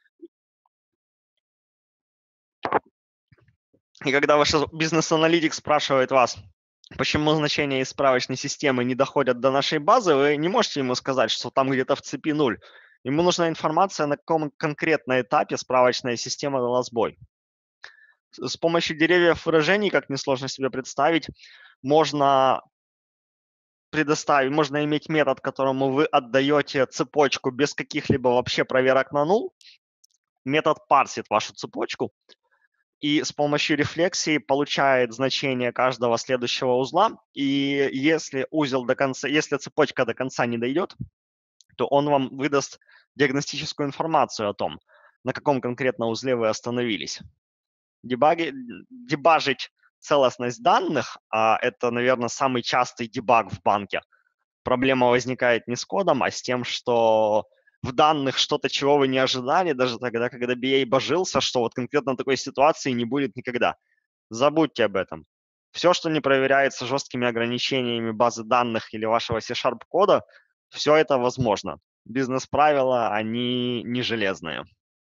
И когда ваш бизнес-аналитик спрашивает вас, почему значения из справочной системы не доходят до нашей базы, вы не можете ему сказать, что там где-то в цепи нуль. Ему нужна информация, на каком конкретном этапе справочная система дала сбой. С помощью деревьев выражений, как несложно себе представить, можно предоставить, можно иметь метод, которому вы отдаете цепочку без каких-либо вообще проверок на null. Метод парсит вашу цепочку и с помощью рефлексии получает значение каждого следующего узла. И если узел до конца, если цепочка до конца не дойдет, то он вам выдаст диагностическую информацию о том, на каком конкретно узле вы остановились. Дебаги, дебажить целостность данных, а это, наверное, самый частый дебаг в банке. Проблема возникает не с кодом, а с тем, что в данных что-то, чего вы не ожидали, даже тогда, когда би эй божился, что вот конкретно такой ситуации не будет никогда. Забудьте об этом. Все, что не проверяется жесткими ограничениями базы данных или вашего C-Sharp кода, все это возможно. Бизнес-правила, они не железные.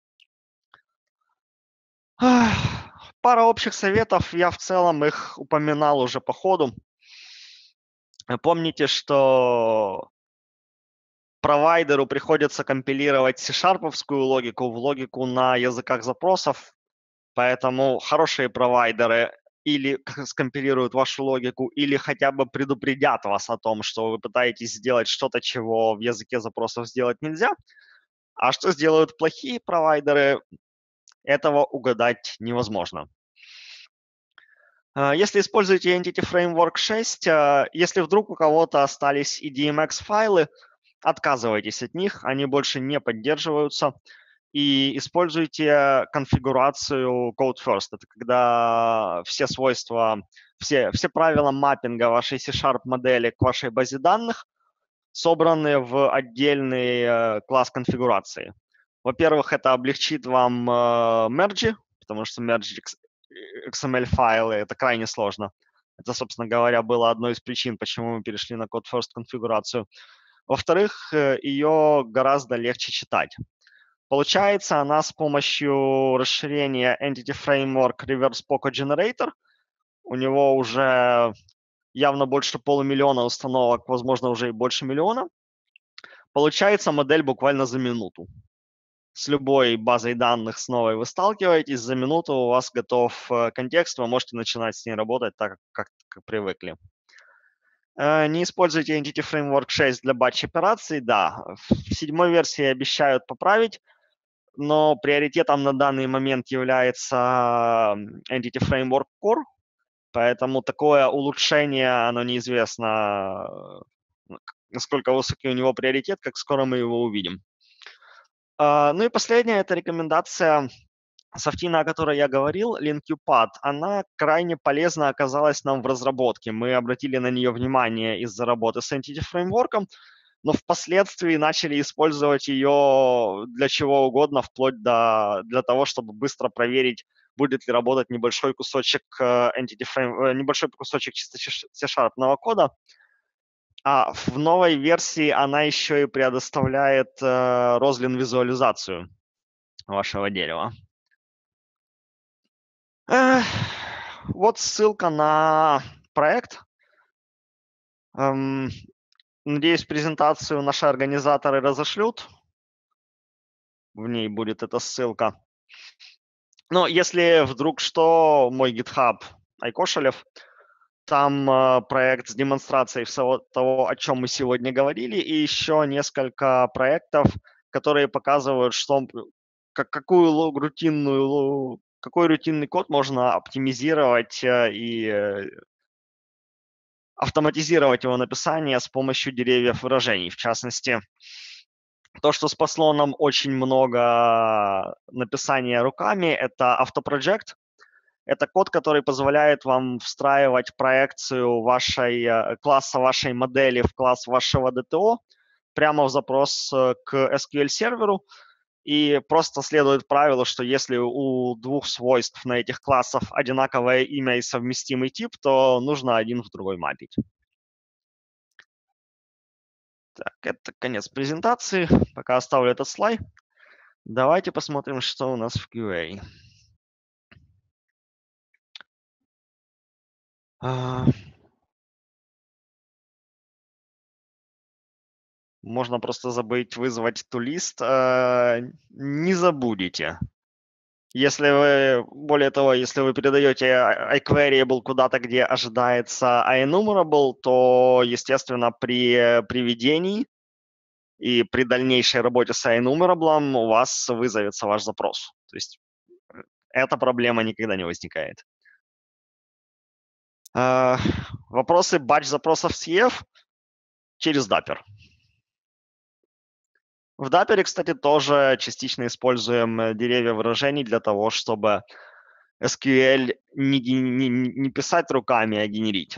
Пара общих советов, я в целом их упоминал уже по ходу. Помните, что провайдеру приходится компилировать C-шарповскую логику в логику на языках запросов, поэтому хорошие провайдеры или скомпилируют вашу логику, или хотя бы предупредят вас о том, что вы пытаетесь сделать что-то, чего в языке запросов сделать нельзя. А что сделают плохие провайдеры, этого угадать невозможно. Если используете Entity Framework шесть, если вдруг у кого-то остались и ди эм экс-файлы, отказывайтесь от них, они больше не поддерживаются. И используйте конфигурацию Code First. Это когда все свойства, все, все правила маппинга вашей C-Sharp модели к вашей базе данных собраны в отдельный класс конфигурации. Во-первых, это облегчит вам мерджи, потому что мерджи икс эм эль-файлы это крайне сложно. Это, собственно говоря, было одной из причин, почему мы перешли на Code First конфигурацию. Во-вторых, ее гораздо легче читать. Получается она с помощью расширения Entity Framework Reverse Poco Generator. У него уже явно больше полумиллиона установок, возможно, уже и больше миллиона. Получается модель буквально за минуту. С любой базой данных с новой вы сталкиваетесь, за минуту у вас готов контекст, вы можете начинать с ней работать так, как, как привыкли. Не используйте Entity Framework шесть для батч-операций, да. В седьмой версии обещают поправить, но приоритетом на данный момент является Entity Framework Core, поэтому такое улучшение, оно неизвестно, насколько высокий у него приоритет, как скоро мы его увидим. Ну и последняя, это рекомендация софтина, о которой я говорил, LinkUpad. Она крайне полезна оказалась нам в разработке. Мы обратили на нее внимание из-за работы с Entity Framework, но впоследствии начали использовать ее для чего угодно, вплоть до для того, чтобы быстро проверить, будет ли работать небольшой кусочек Entity Frame, небольшой кусочек чисто C-Sharp кода. А в новой версии она еще и предоставляет э, Roslyn-визуализацию вашего дерева. Эх, вот ссылка на проект. Эм, надеюсь, презентацию наши организаторы разошлют. В ней будет эта ссылка. Но если вдруг что, мой GitHub Айкошелев, там э, проект с демонстрацией всего того, о чем мы сегодня говорили, и еще несколько проектов, которые показывают, что, как, какую рутинную, какой рутинный код можно оптимизировать э, и э, автоматизировать его написание с помощью деревьев выражений. В частности, то, что спасло нам очень много написания руками, это автопроджект. Это код, который позволяет вам встраивать проекцию вашей, класса вашей модели в класс вашего ди ти о прямо в запрос к эс кью эль-серверу. И просто следует правилу, что если у двух свойств на этих классах одинаковое имя и совместимый тип, то нужно один в другой мапить. Так, это конец презентации. Пока оставлю этот слайд. Давайте посмотрим, что у нас в кью эй. Можно просто забыть вызвать тулист. Не забудете. Если вы, более того, если вы передаете iQueryable куда-то, где ожидается iEnumerable, то, естественно, при приведении и при дальнейшей работе с iEnumerable у вас вызовется ваш запрос. То есть эта проблема никогда не возникает. Вопросы батч-запросов си эф через Dapper. В Dapper, кстати, тоже частично используем деревья выражений для того, чтобы эс кью эль не, не, не писать руками, а генерить.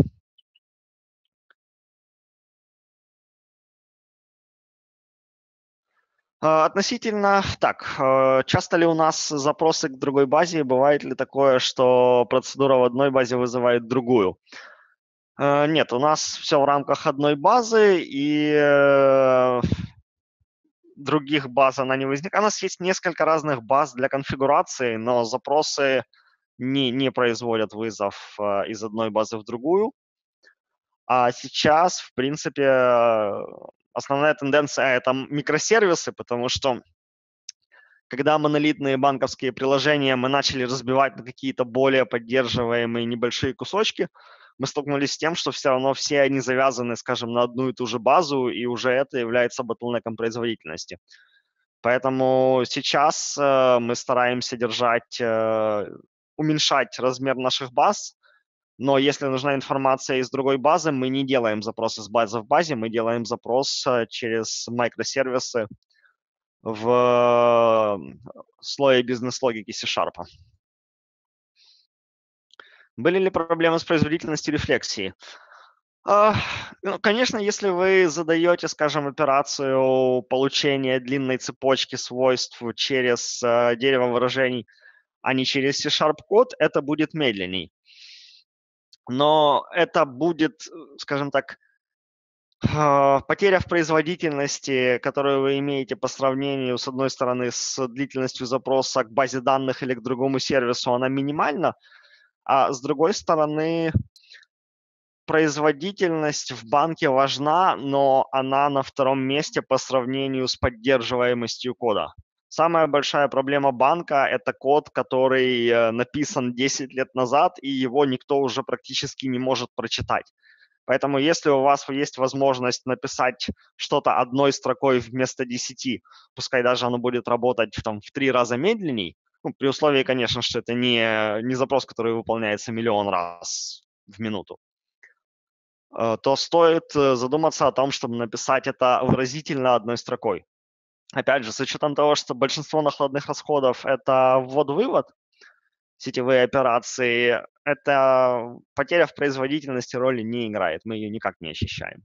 Относительно, так, часто ли у нас запросы к другой базе? Бывает ли такое, что процедура в одной базе вызывает другую? Нет, у нас все в рамках одной базы, и других баз она не возникает. У нас есть несколько разных баз для конфигурации, но запросы не, не производят вызов из одной базы в другую. А сейчас, в принципе, основная тенденция – это микросервисы, потому что когда монолитные банковские приложения мы начали разбивать на какие-то более поддерживаемые небольшие кусочки, мы столкнулись с тем, что все равно все они завязаны, скажем, на одну и ту же базу, и уже это является ботлнеком производительности. Поэтому сейчас э, мы стараемся держать, э, уменьшать размер наших баз, но если нужна информация из другой базы, мы не делаем запрос из базы в базе, мы делаем запрос через микросервисы в слое бизнес-логики C-Sharp. Были ли проблемы с производительностью рефлексии? Ну, конечно, если вы задаете, скажем, операцию получения длинной цепочки свойств через дерево выражений, а не через C-Sharp код, это будет медленней. Но это будет, скажем так, А, Потеря в производительности, которую вы имеете по сравнению, с одной стороны, с длительностью запроса к базе данных или к другому сервису, она минимальна, а с другой стороны, производительность в банке важна, но она на втором месте по сравнению с поддерживаемостью кода. Самая большая проблема банка– это код, который э, написан десять лет назад, и его никто уже практически не может прочитать. Поэтому если у вас есть возможность написать что-то одной строкой вместо десяти, пускай даже оно будет работать там, в три раза медленней, ну, при условии, конечно, что это не, не запрос, который выполняется миллион раз в минуту, э, то стоит э, задуматься о том, чтобы написать это выразительно одной строкой. Опять же, с учетом того, что большинство накладных расходов– это ввод-вывод, сетевые операции, это потеря в производительности роли не играет, мы ее никак не ощущаем.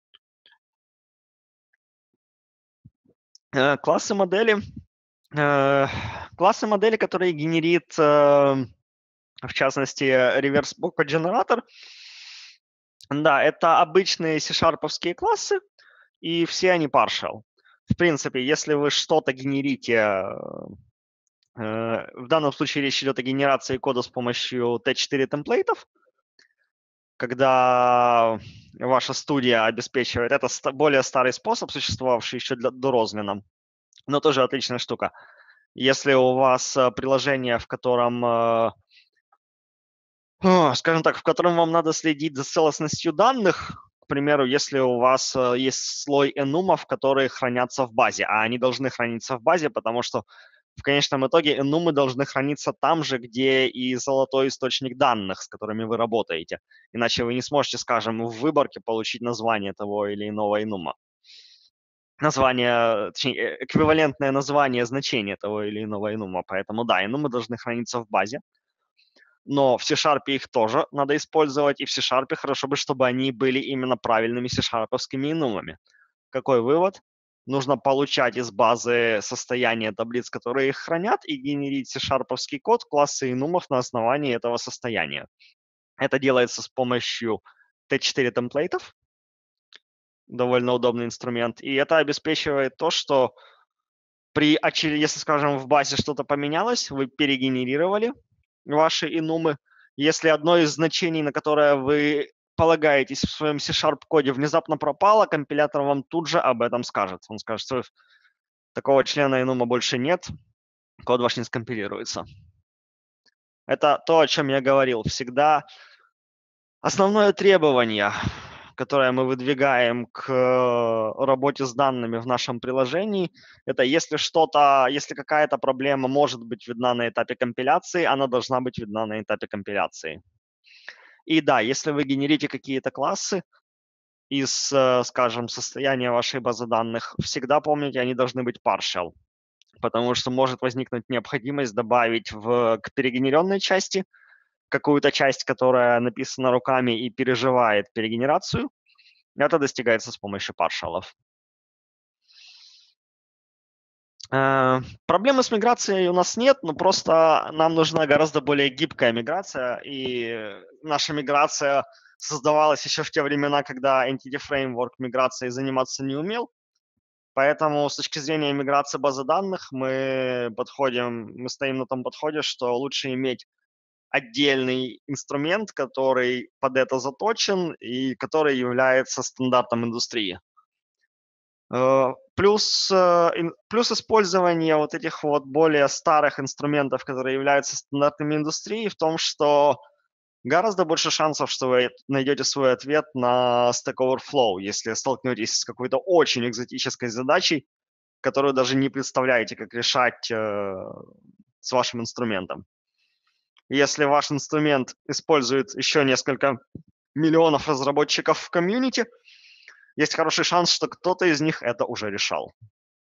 Э, Классы модели, э, классы модели, которые генерит, э, в частности, reverse bookup генератор, да, это обычные C-шарповские классы, и все они partial. В принципе, если вы что-то генерите, э, в данном случае речь идет о генерации кода с помощью ти четыре темплейтов, когда ваша студия обеспечивает, это ста- более старый способ, существовавший еще для, до Розлина, но тоже отличная штука. Если у вас э, приложение, в котором, э, о, скажем так, в котором вам надо следить за целостностью данных, к примеру, если у вас э, есть слой энумов, которые хранятся в базе, а они должны храниться в базе, потому что в конечном итоге энумы должны храниться там же, где и золотой источник данных, с которыми вы работаете. Иначе вы не сможете, скажем, в выборке получить название того или иного энума. Название, точнее, э, эквивалентное название, значение того или иного энума. Поэтому да, энумы должны храниться в базе, но в C-Sharp их тоже надо использовать, и в C-Sharp хорошо бы, чтобы они были именно правильными C-Sharp'овскими энумами. Какой вывод? Нужно получать из базы состояние таблиц, которые их хранят, и генерить C-Sharp'овский код, классы энумов на основании этого состояния. Это делается с помощью ти четыре темплейтов, довольно удобный инструмент, и это обеспечивает то, что при, если, скажем, в базе что-то поменялось, вы перегенерировали ваши инумы. Если одно из значений, на которое вы полагаетесь в своем C-Sharp-коде, внезапно пропало, компилятор вам тут же об этом скажет. Он скажет, что такого члена инума больше нет, код ваш не скомпилируется. Это то, о чем я говорил. Всегда основное требование, которое мы выдвигаем к работе с данными в нашем приложении, это если что-то, если какая-то проблема может быть видна на этапе компиляции, она должна быть видна на этапе компиляции. И да, если вы генерите какие-то классы из, скажем, состояния вашей базы данных, всегда помните, они должны быть partial, потому что может возникнуть необходимость добавить в, к перегенеренной части какую-то часть, которая написана руками и переживает перегенерацию. Это достигается с помощью паршалов. Э, Проблемы с миграцией у нас нет, но просто нам нужна гораздо более гибкая миграция, и наша миграция создавалась еще в те времена, когда Entity Framework миграцией заниматься не умел. Поэтому с точки зрения миграции базы данных мы подходим, мы стоим на том подходе, что лучше иметь отдельный инструмент, который под это заточен и который является стандартом индустрии. Э, Плюс, э, плюс использование вот этих вот более старых инструментов, которые являются стандартами индустрии, в том, что гораздо больше шансов, что вы найдете свой ответ на Stack Overflow, если столкнетесь с какой-то очень экзотической задачей, которую даже не представляете, как решать э, с вашим инструментом. Если ваш инструмент использует еще несколько миллионов разработчиков в комьюнити, есть хороший шанс, что кто-то из них это уже решал.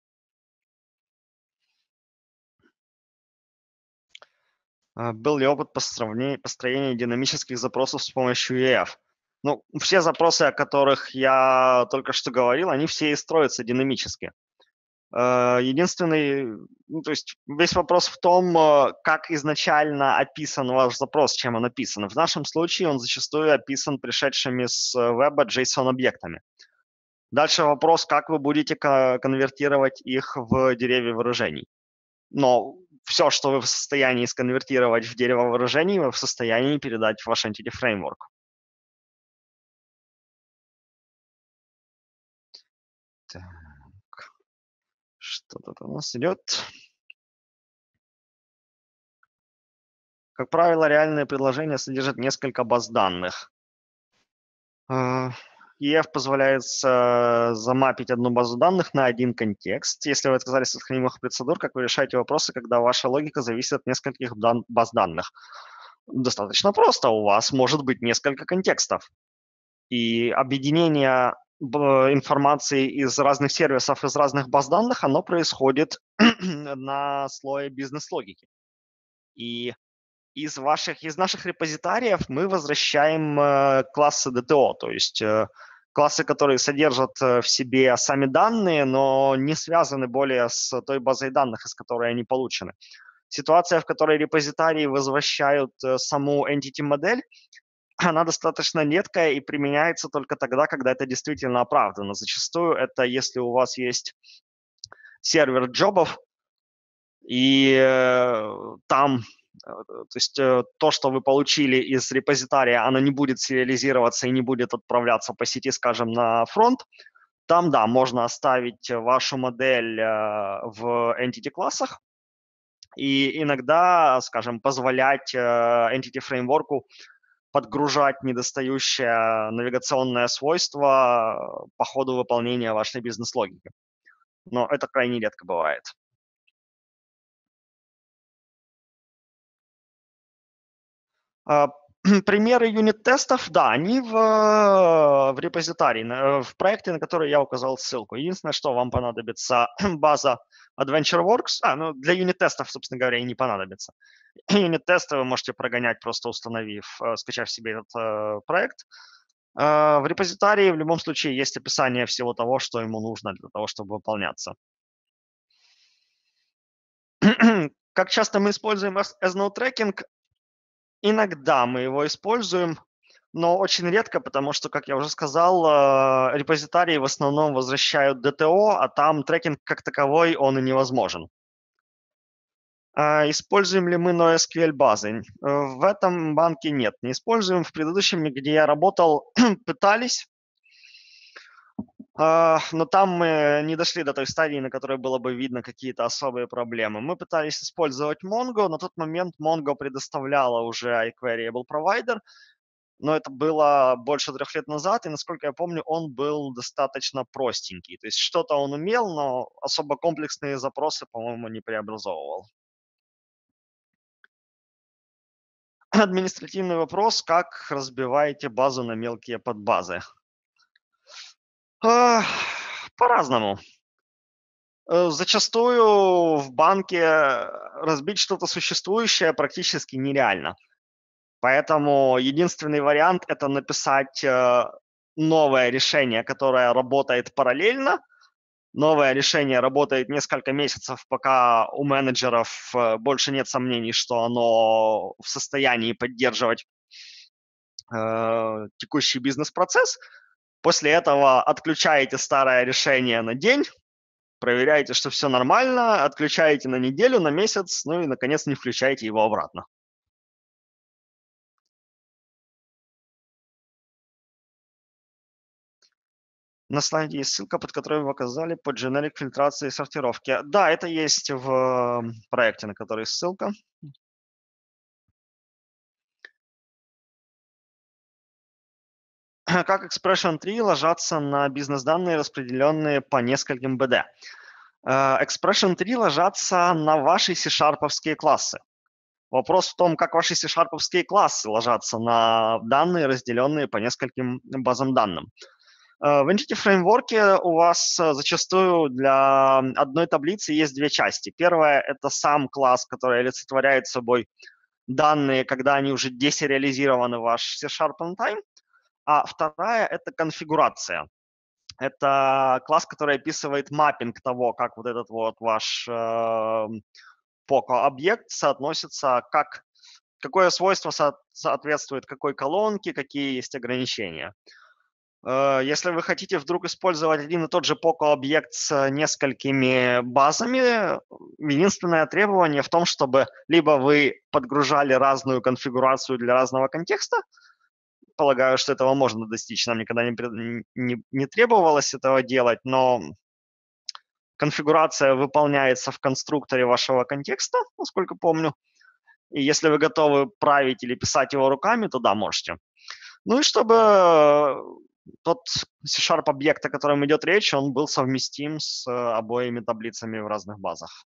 А, Был ли опыт построения, построения динамических запросов с помощью и эф? Ну, все запросы, о которых я только что говорил, они все и строятся динамически. Э, Единственный, ну, то есть весь вопрос в том, э, как изначально описан ваш запрос, чем он описан. В нашем случае он зачастую описан пришедшими с веба JSON-объектами. Дальше вопрос, как вы будете ко- конвертировать их в деревья выражений. Но все, что вы в состоянии сконвертировать в дерево выражений, вы в состоянии передать в ваш Entity Framework. Так, что тут у нас идет? Как правило, реальные предложения содержат несколько баз данных. Э, и эф позволяет э, замапить одну базу данных на один контекст. Если вы отказались от хранимых процедур, как вы решаете вопросы, когда ваша логика зависит от нескольких дан- баз данных? Достаточно просто. У вас может быть несколько контекстов. И объединение б- информации из разных сервисов, из разных баз данных, оно происходит на слое бизнес-логики. И из ваших, из наших репозитариев мы возвращаем э, классы ди ти о, то есть э, классы, которые содержат э, в себе сами данные, но не связаны более с той базой данных, из которой они получены. Ситуация, в которой репозитарии возвращают э, саму entity-модель, она достаточно редкая и применяется только тогда, когда это действительно оправдано. Зачастую это если у вас есть сервер джобов, и э, там, э, то есть э, то, что вы получили из репозитария, оно не будет сериализироваться и не будет отправляться по сети, скажем, на фронт. Там, да, можно оставить вашу модель э, в entity-классах и иногда, скажем, позволять э, entity фреймворку подгружать недостающее навигационное свойство по ходу выполнения вашей бизнес-логики. Но это крайне редко бывает. А, примеры юнит-тестов, да, они в, в репозитарии, на- в проекте, на который я указал ссылку. Единственное, что вам понадобится база AdventureWorks. А, ну, для юнит-тестов, собственно говоря, и не понадобится. Юнит-тесты вы можете прогонять, просто установив, э, скачав себе этот э, проект. Э, В репозитарии в любом случае есть описание всего того, что ему нужно для того, чтобы выполняться. Как часто мы используем as as node tracking? Иногда мы его используем, но очень редко, потому что, как я уже сказал, э, репозитарии в основном возвращают ди ти о, а там трекинг как таковой, он и невозможен. А используем ли мы NoSQL базы? Э, В этом банке нет, не используем. В предыдущем, где я работал, пытались, а, но там мы не дошли до той стадии, на которой было бы видно какие-то особые проблемы. Мы пытались использовать Mongo. На тот момент Mongo предоставляла уже iQueryable Provider, но это было больше трех лет назад, и, насколько я помню, он был достаточно простенький. То есть что-то он умел, но особо комплексные запросы, по-моему, не преобразовывал. Административный вопрос: как разбиваете базу на мелкие подбазы? Ах, По-разному. Э, Зачастую в банке разбить что-то существующее практически нереально. Поэтому единственный вариант – это написать э, новое решение, которое работает параллельно. Новое решение работает несколько месяцев, пока у менеджеров э, больше нет сомнений, что оно в состоянии поддерживать э, текущий бизнес-процесс. После этого отключаете старое решение на день, проверяете, что все нормально, отключаете на неделю, на месяц, ну и, наконец, не включаете его обратно. На слайде есть ссылка, под которой вы указали по generic фильтрации и сортировки. Да, это есть в м, проекте, на который ссылка. Как expression три ложатся на бизнес-данные, распределенные по нескольким би ди? Э, expression три ложатся на ваши C-шарповские классы. Вопрос в том, как ваши C-шарповские классы ложатся на данные, разделенные по нескольким базам данным. Э, В Entity Framework у вас э, зачастую для одной таблицы есть две части. Первая – это сам класс, который олицетворяет собой данные, когда они уже десериализированы в ваш C-Sharp Runtime. А вторая – это конфигурация. Это класс, который описывает маппинг того, как вот этот вот ваш э, поко-объект соотносится, как, какое свойство со- соответствует какой колонке, какие есть ограничения. Э, Если вы хотите вдруг использовать один и тот же Poco-объект с несколькими базами, единственное требование в том, чтобы либо вы подгружали разную конфигурацию для разного контекста, полагаю, что этого можно достичь, нам никогда не, пред- не, не требовалось этого делать, но конфигурация выполняется в конструкторе вашего контекста, насколько помню, и если вы готовы править или писать его руками, то да, можете. Ну и чтобы э, тот C-Sharp объект, о котором идет речь, он был совместим с э, обоими таблицами в разных базах.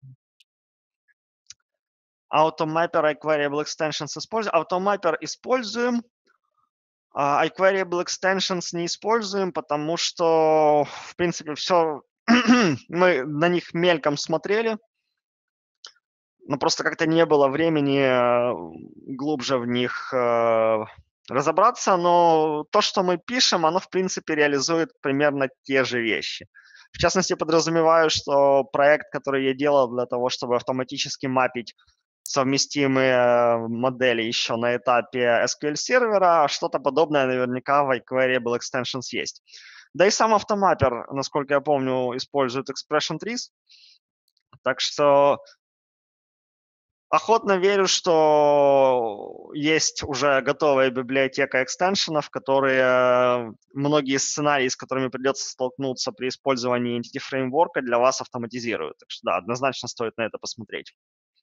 Automapper, iQueryable Extensions используем. Automapper используем, а iQueryable Extensions не используем, потому что, в принципе, все мы на них мельком смотрели, но просто как-то не было времени э, глубже в них э, разобраться, но то, что мы пишем, оно, в принципе, реализует примерно те же вещи. В частности, подразумеваю, что проект, который я делал для того, чтобы автоматически мапить совместимые модели еще на этапе эс кью эль-сервера, что-то подобное наверняка в iQueryable Extensions есть. Да и сам автомаппер, насколько я помню, использует expression trees, так что охотно верю, что есть уже готовая библиотека экстеншенов, которые многие сценарии, с которыми придется столкнуться при использовании Entity Framework, для вас автоматизируют. Так что да, однозначно стоит на это посмотреть.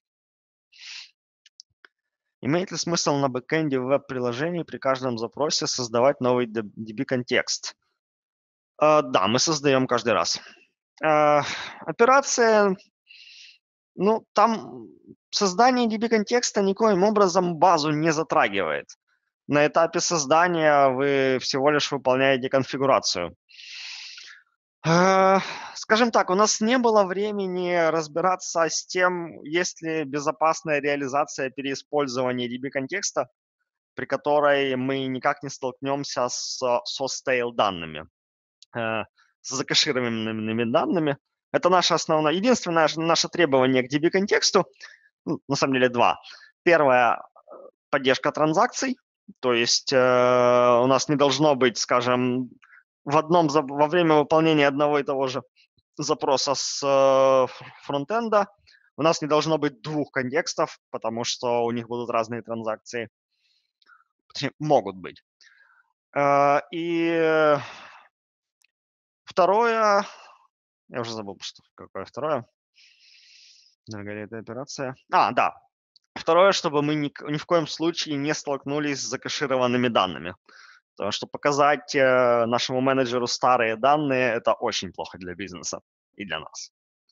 Имеет ли смысл на бэкэнде веб-приложений при каждом запросе создавать новый ди би-контекст? Uh, да, мы создаем каждый раз. Uh, операция, ну, там создание ди би-контекста никоим образом базу не затрагивает. На этапе создания вы всего лишь выполняете конфигурацию. Э, Скажем так, у нас не было времени разбираться с тем, есть ли безопасная реализация переиспользования ди би-контекста, при которой мы никак не столкнемся с source-tail данными, э, с закэшированными данными. Это наше основное, единственное наше требование к ди би-контексту, ну, на самом деле два. Первое – поддержка транзакций, то есть э, у нас не должно быть, скажем, в одном, во время выполнения одного и того же запроса с э, фронтенда у нас не должно быть двух контекстов, потому что у них будут разные транзакции. Точнее, могут быть. Э, и второе, я уже забыл, что какое второе. Эта операция. А, да. Второе, чтобы мы ни, ни в коем случае не столкнулись с закэшированными данными. Потому что показать э, нашему менеджеру старые данные – это очень плохо для бизнеса и для нас.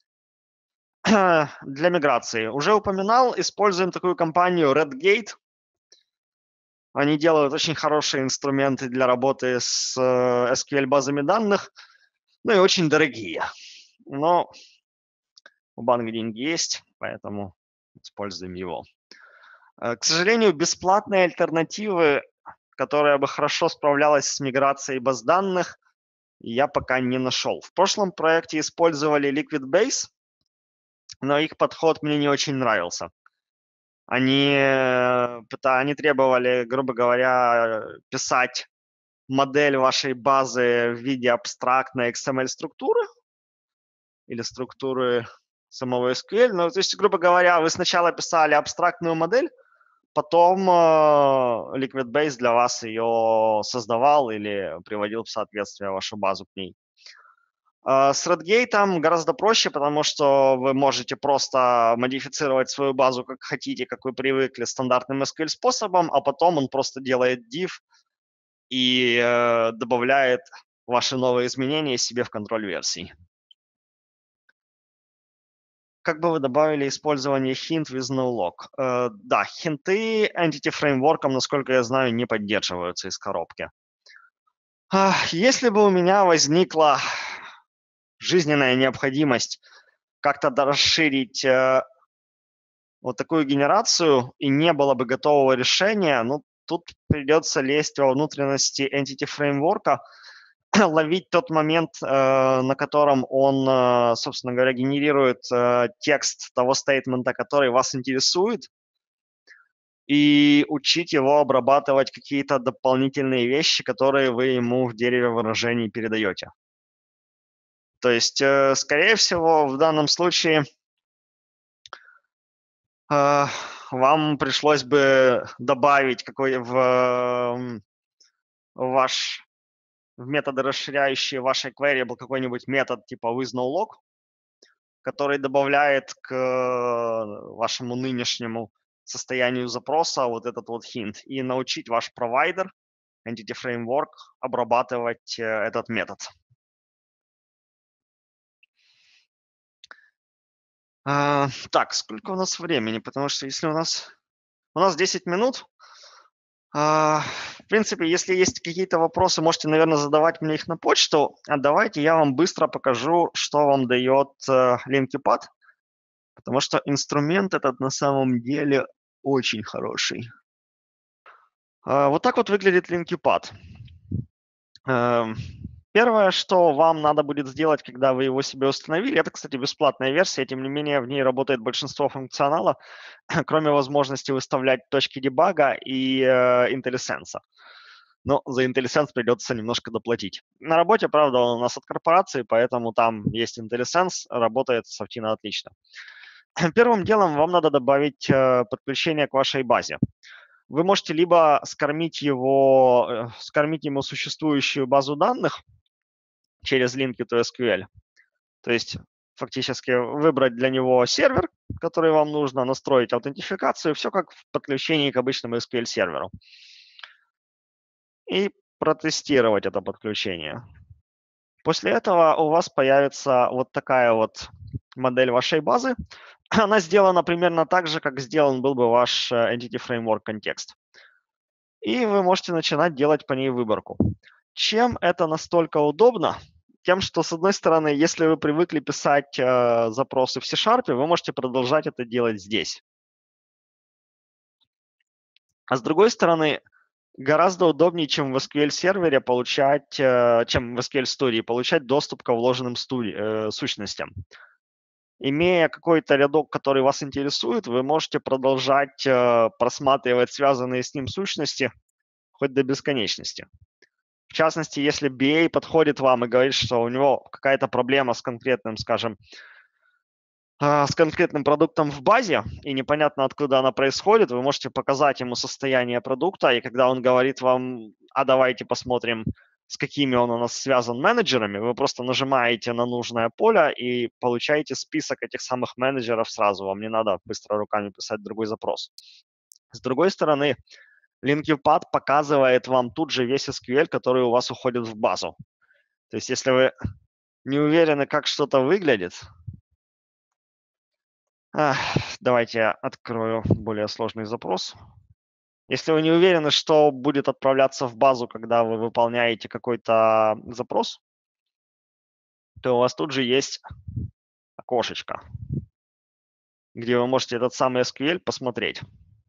Для миграции. Уже упоминал, используем такую компанию Redgate. Они делают очень хорошие инструменты для работы с э, эс кью эль-базами данных, ну и очень дорогие. Но у банка деньги есть, поэтому используем его. К сожалению, бесплатные альтернативы, которая бы хорошо справлялась с миграцией баз данных, я пока не нашел. В прошлом проекте использовали Liquidbase, но их подход мне не очень нравился. Они, они требовали, грубо говоря, писать модель вашей базы в виде абстрактной икс эм эль-структуры или структуры самого эс кью эль. Ну, то есть, грубо говоря, вы сначала писали абстрактную модель, потом э, Liquidbase для вас ее создавал или приводил в соответствие вашу базу к ней. Э, с Redgate гораздо проще, потому что вы можете просто модифицировать свою базу как хотите, как вы привыкли, стандартным эс кью эль-способом, а потом он просто делает div и э, добавляет ваши новые изменения себе в контроль версий. Как бы вы добавили использование hint with no lock? Э, да, хинты Entity Framework, насколько я знаю, не поддерживаются из коробки. Э, если бы у меня возникла жизненная необходимость как-то расширить э, вот такую генерацию и не было бы готового решения, ну, тут придется лезть во внутренности Entity Framework, ловить тот момент, э, на котором он, э, собственно говоря, генерирует э, текст того стейтмента, который вас интересует, и учить его обрабатывать какие-то дополнительные вещи, которые вы ему в дереве выражений передаете. То есть, э, скорее всего, в данном случае э, вам пришлось бы добавить какой в, м, ваш в методы, расширяющие вашей query, был какой-нибудь метод типа withNoLog, который добавляет к э, вашему нынешнему состоянию запроса вот этот вот hint, и научить ваш провайдер, Entity Framework, обрабатывать э, этот метод. А, так, сколько у нас времени? Потому что если у нас... У нас десять минут. А, в принципе, если есть какие-то вопросы, можете, наверное, задавать мне их на почту. А давайте я вам быстро покажу, что вам дает э, Linkipad, потому что инструмент этот на самом деле очень хороший. А, вот так вот выглядит Linkipad. Эм, Первое, что вам надо будет сделать, когда вы его себе установили, это, кстати, бесплатная версия, тем не менее в ней работает большинство функционала, кроме возможности выставлять точки дебага и э, IntelliSense. Но за IntelliSense придется немножко доплатить. На работе, правда, он у нас от корпорации, поэтому там есть IntelliSense, работает с Softina отлично. Первым делом вам надо добавить э, подключение к вашей базе. Вы можете либо скормить его, э, скормить ему существующую базу данных через Link.SQL, то есть фактически выбрать для него сервер, который вам нужно, настроить аутентификацию, все как в подключении к обычному эс кью эль-серверу. И протестировать это подключение. После этого у вас появится вот такая вот модель вашей базы. Она сделана примерно так же, как сделан был бы ваш Entity Framework контекст. И вы можете начинать делать по ней выборку. Чем это настолько удобно? Тем, что, с одной стороны, если вы привыкли писать э, запросы в C-Sharp, вы можете продолжать это делать здесь. А с другой стороны, гораздо удобнее, чем в эс кью эль-сервере получать, э, чем в эс кью эль-студии, получать доступ к вложенным студи- э, сущностям. Имея какой-то рядок, который вас интересует, вы можете продолжать э, просматривать связанные с ним сущности хоть до бесконечности. В частности, если би эй подходит вам и говорит, что у него какая-то проблема с конкретным, скажем, с конкретным продуктом в базе, и непонятно, откуда она происходит, вы можете показать ему состояние продукта, и когда он говорит вам, а давайте посмотрим, с какими он у нас связан менеджерами, вы просто нажимаете на нужное поле и получаете список этих самых менеджеров сразу. Вам не надо быстро руками писать другой запрос. С другой стороны, Linkipad показывает вам тут же весь эс кью эль, который у вас уходит в базу. То есть если вы не уверены, как что-то выглядит, ах, давайте я открою более сложный запрос. Если вы не уверены, что будет отправляться в базу, когда вы выполняете какой-то запрос, то у вас тут же есть окошечко, где вы можете этот самый эс кью эль посмотреть.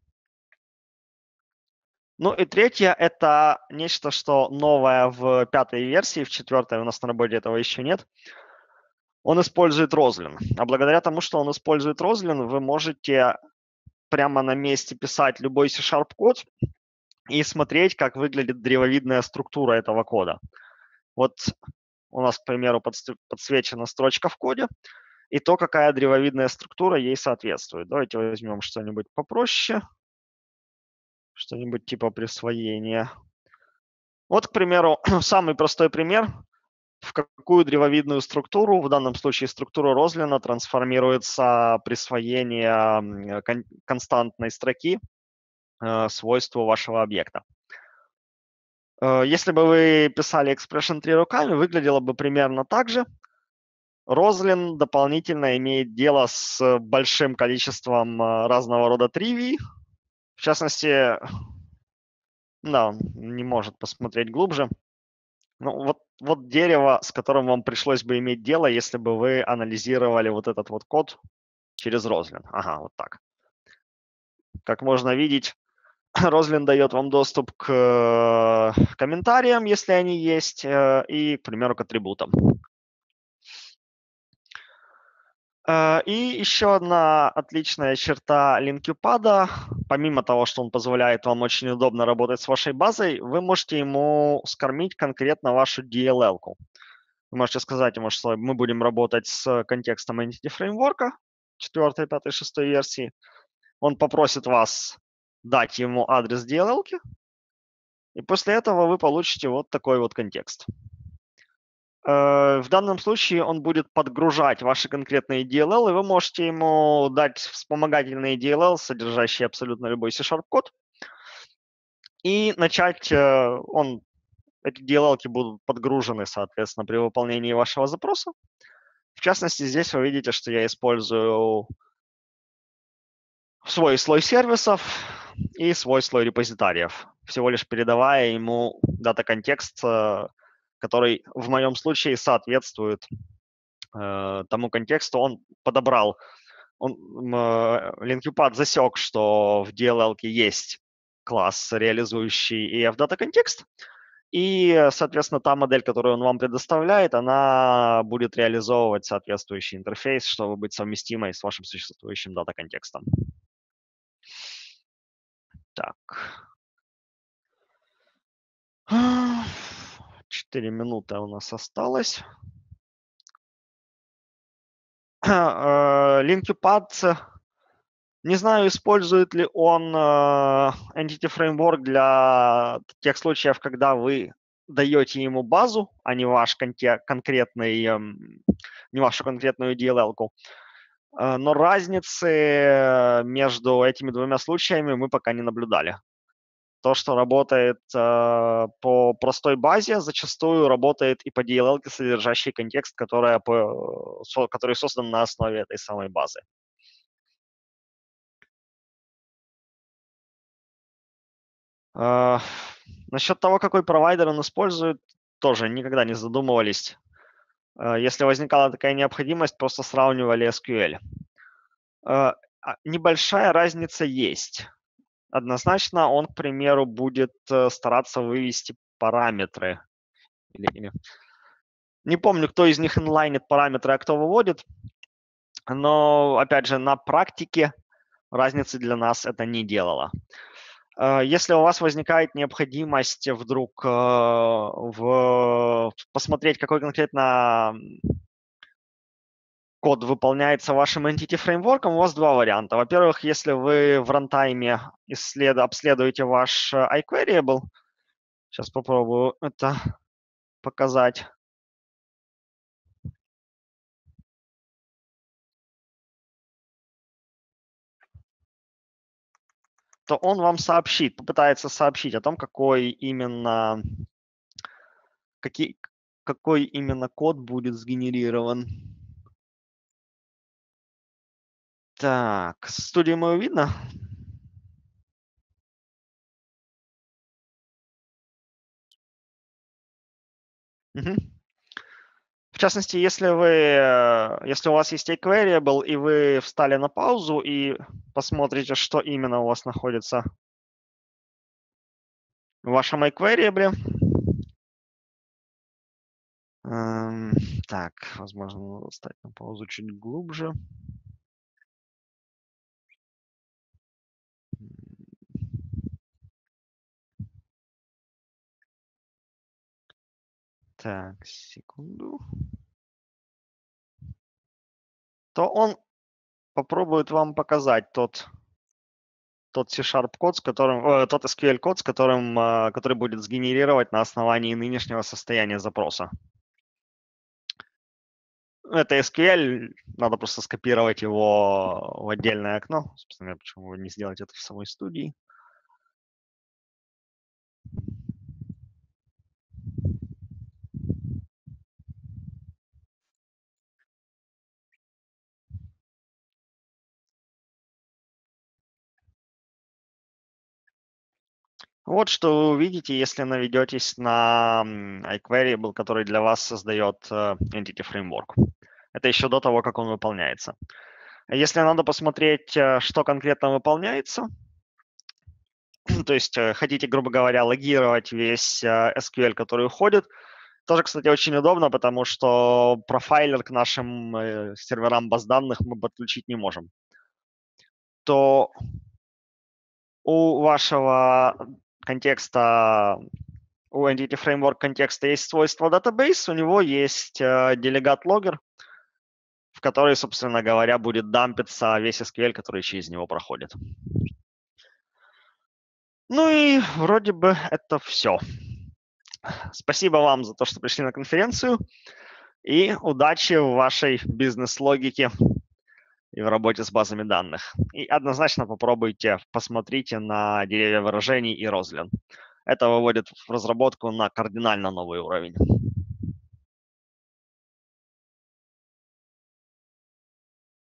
Ну и третье – это нечто, что новое в пятой версии, в четвертой у нас на работе этого еще нет. Он использует Roslyn. А благодаря тому, что он использует Roslyn, вы можете прямо на месте писать любой C-Sharp код и смотреть, как выглядит древовидная структура этого кода. Вот у нас, к примеру, подсвечена строчка в коде, и то, какая древовидная структура ей соответствует. Давайте возьмем что-нибудь попроще, что-нибудь типа присвоения. Вот, к примеру, самый простой пример, в какую древовидную структуру, в данном случае структуру Розлина, трансформируется присвоение кон- константной строки э, свойству вашего объекта. Э, если бы вы писали expression три руками, выглядело бы примерно так же. Розлин дополнительно имеет дело с большим количеством э, разного рода тривий. В частности, да, он не может посмотреть глубже. Ну, вот, вот дерево, с которым вам пришлось бы иметь дело, если бы вы анализировали вот этот вот код через Розлин. Ага, вот так. Как можно видеть, Розлин дает вам доступ к э, комментариям, если они есть, э, и, к примеру, к атрибутам. И еще одна отличная черта LinkUpad, помимо того, что он позволяет вам очень удобно работать с вашей базой, вы можете ему скормить конкретно вашу ди эл эл-ку. Вы можете сказать ему, что мы будем работать с контекстом Entity Framework четвёртой, пятой, шестой версии. Он попросит вас дать ему адрес ди эл эл-ки, и после этого вы получите вот такой вот контекст. В данном случае он будет подгружать ваши конкретные ди эл эл, и вы можете ему дать вспомогательные ди эл эл, содержащие абсолютно любой C-Sharp-код, и начать, он, эти ди эл эл-ки будут подгружены, соответственно, при выполнении вашего запроса. В частности, здесь вы видите, что я использую свой слой сервисов и свой слой репозитариев, всего лишь передавая ему дата-контекст, который в моем случае соответствует э, тому контексту. Он подобрал, он, э, LinkUpad засек, что в ди эл эл-ке есть класс, реализующий и эф дата-контекст, и, соответственно, та модель, которую он вам предоставляет, она будет реализовывать соответствующий интерфейс, чтобы быть совместимой с вашим существующим дата-контекстом. Так. Четыре минуты у нас осталось. LinkUpad, не знаю, использует ли он Entity Framework для тех случаев, когда вы даете ему базу, а не ваш конкретный, не вашу конкретную ди эл эл-ку. Но разницы между этими двумя случаями мы пока не наблюдали. То, что работает э, по простой базе, зачастую работает и по ди эл эл-ке, содержащей контекст, которая по, со, который создан на основе этой самой базы. Э, насчет того, какой провайдер он использует, тоже никогда не задумывались. Э, если возникала такая необходимость, просто сравнивали эс кью эль. Э, небольшая разница есть. Однозначно он, к примеру, будет стараться вывести параметры. Или, или... Не помню, кто из них инлайнит параметры, а кто выводит. Но, опять же, на практике разницы для нас это не делало. Если у вас возникает необходимость вдруг в... посмотреть, какой конкретно код выполняется вашим Entity Framework, у вас два варианта. Во-первых, если вы в рантайме исслед... обследуете ваш iQueryable, сейчас попробую это показать. То он вам сообщит, попытается сообщить о том, какой именно, какие, какой именно код будет сгенерирован. Так, студию мою видно? Угу. В частности, если вы, если у вас есть iQueryable, и вы встали на паузу и посмотрите, что именно у вас находится в вашем iQueryable. Эм, так, возможно, надо встать на паузу чуть глубже. Так, секунду. То он попробует вам показать тот, тот C-Sharp код, с которым, э, тот эс кью эль код, с которым, э, который будет сгенерировать на основании нынешнего состояния запроса. Это эс кью эль, надо просто скопировать его в отдельное окно. Собственно, почему не сделать это в самой студии. Вот что вы увидите, если наведетесь на iQueryable, который для вас создает Entity Framework. Это еще до того, как он выполняется. Если надо посмотреть, что конкретно выполняется, то есть хотите, грубо говоря, логировать весь эс кью эль, который уходит, Тоже, кстати, очень удобно, потому что профайлер к нашим э, серверам баз данных мы подключить не можем. То у вашего контекста, у Entity Framework контекста есть свойство database, у него есть э, делегат логер, в который, собственно говоря, будет дампиться весь эс кью эль, который через него проходит. Ну и вроде бы это все. Спасибо вам за то, что пришли на конференцию, и удачи в вашей бизнес-логике и в работе с базами данных. И однозначно попробуйте, посмотрите на деревья выражений и Roslyn. Это выводит в разработку на кардинально новый уровень.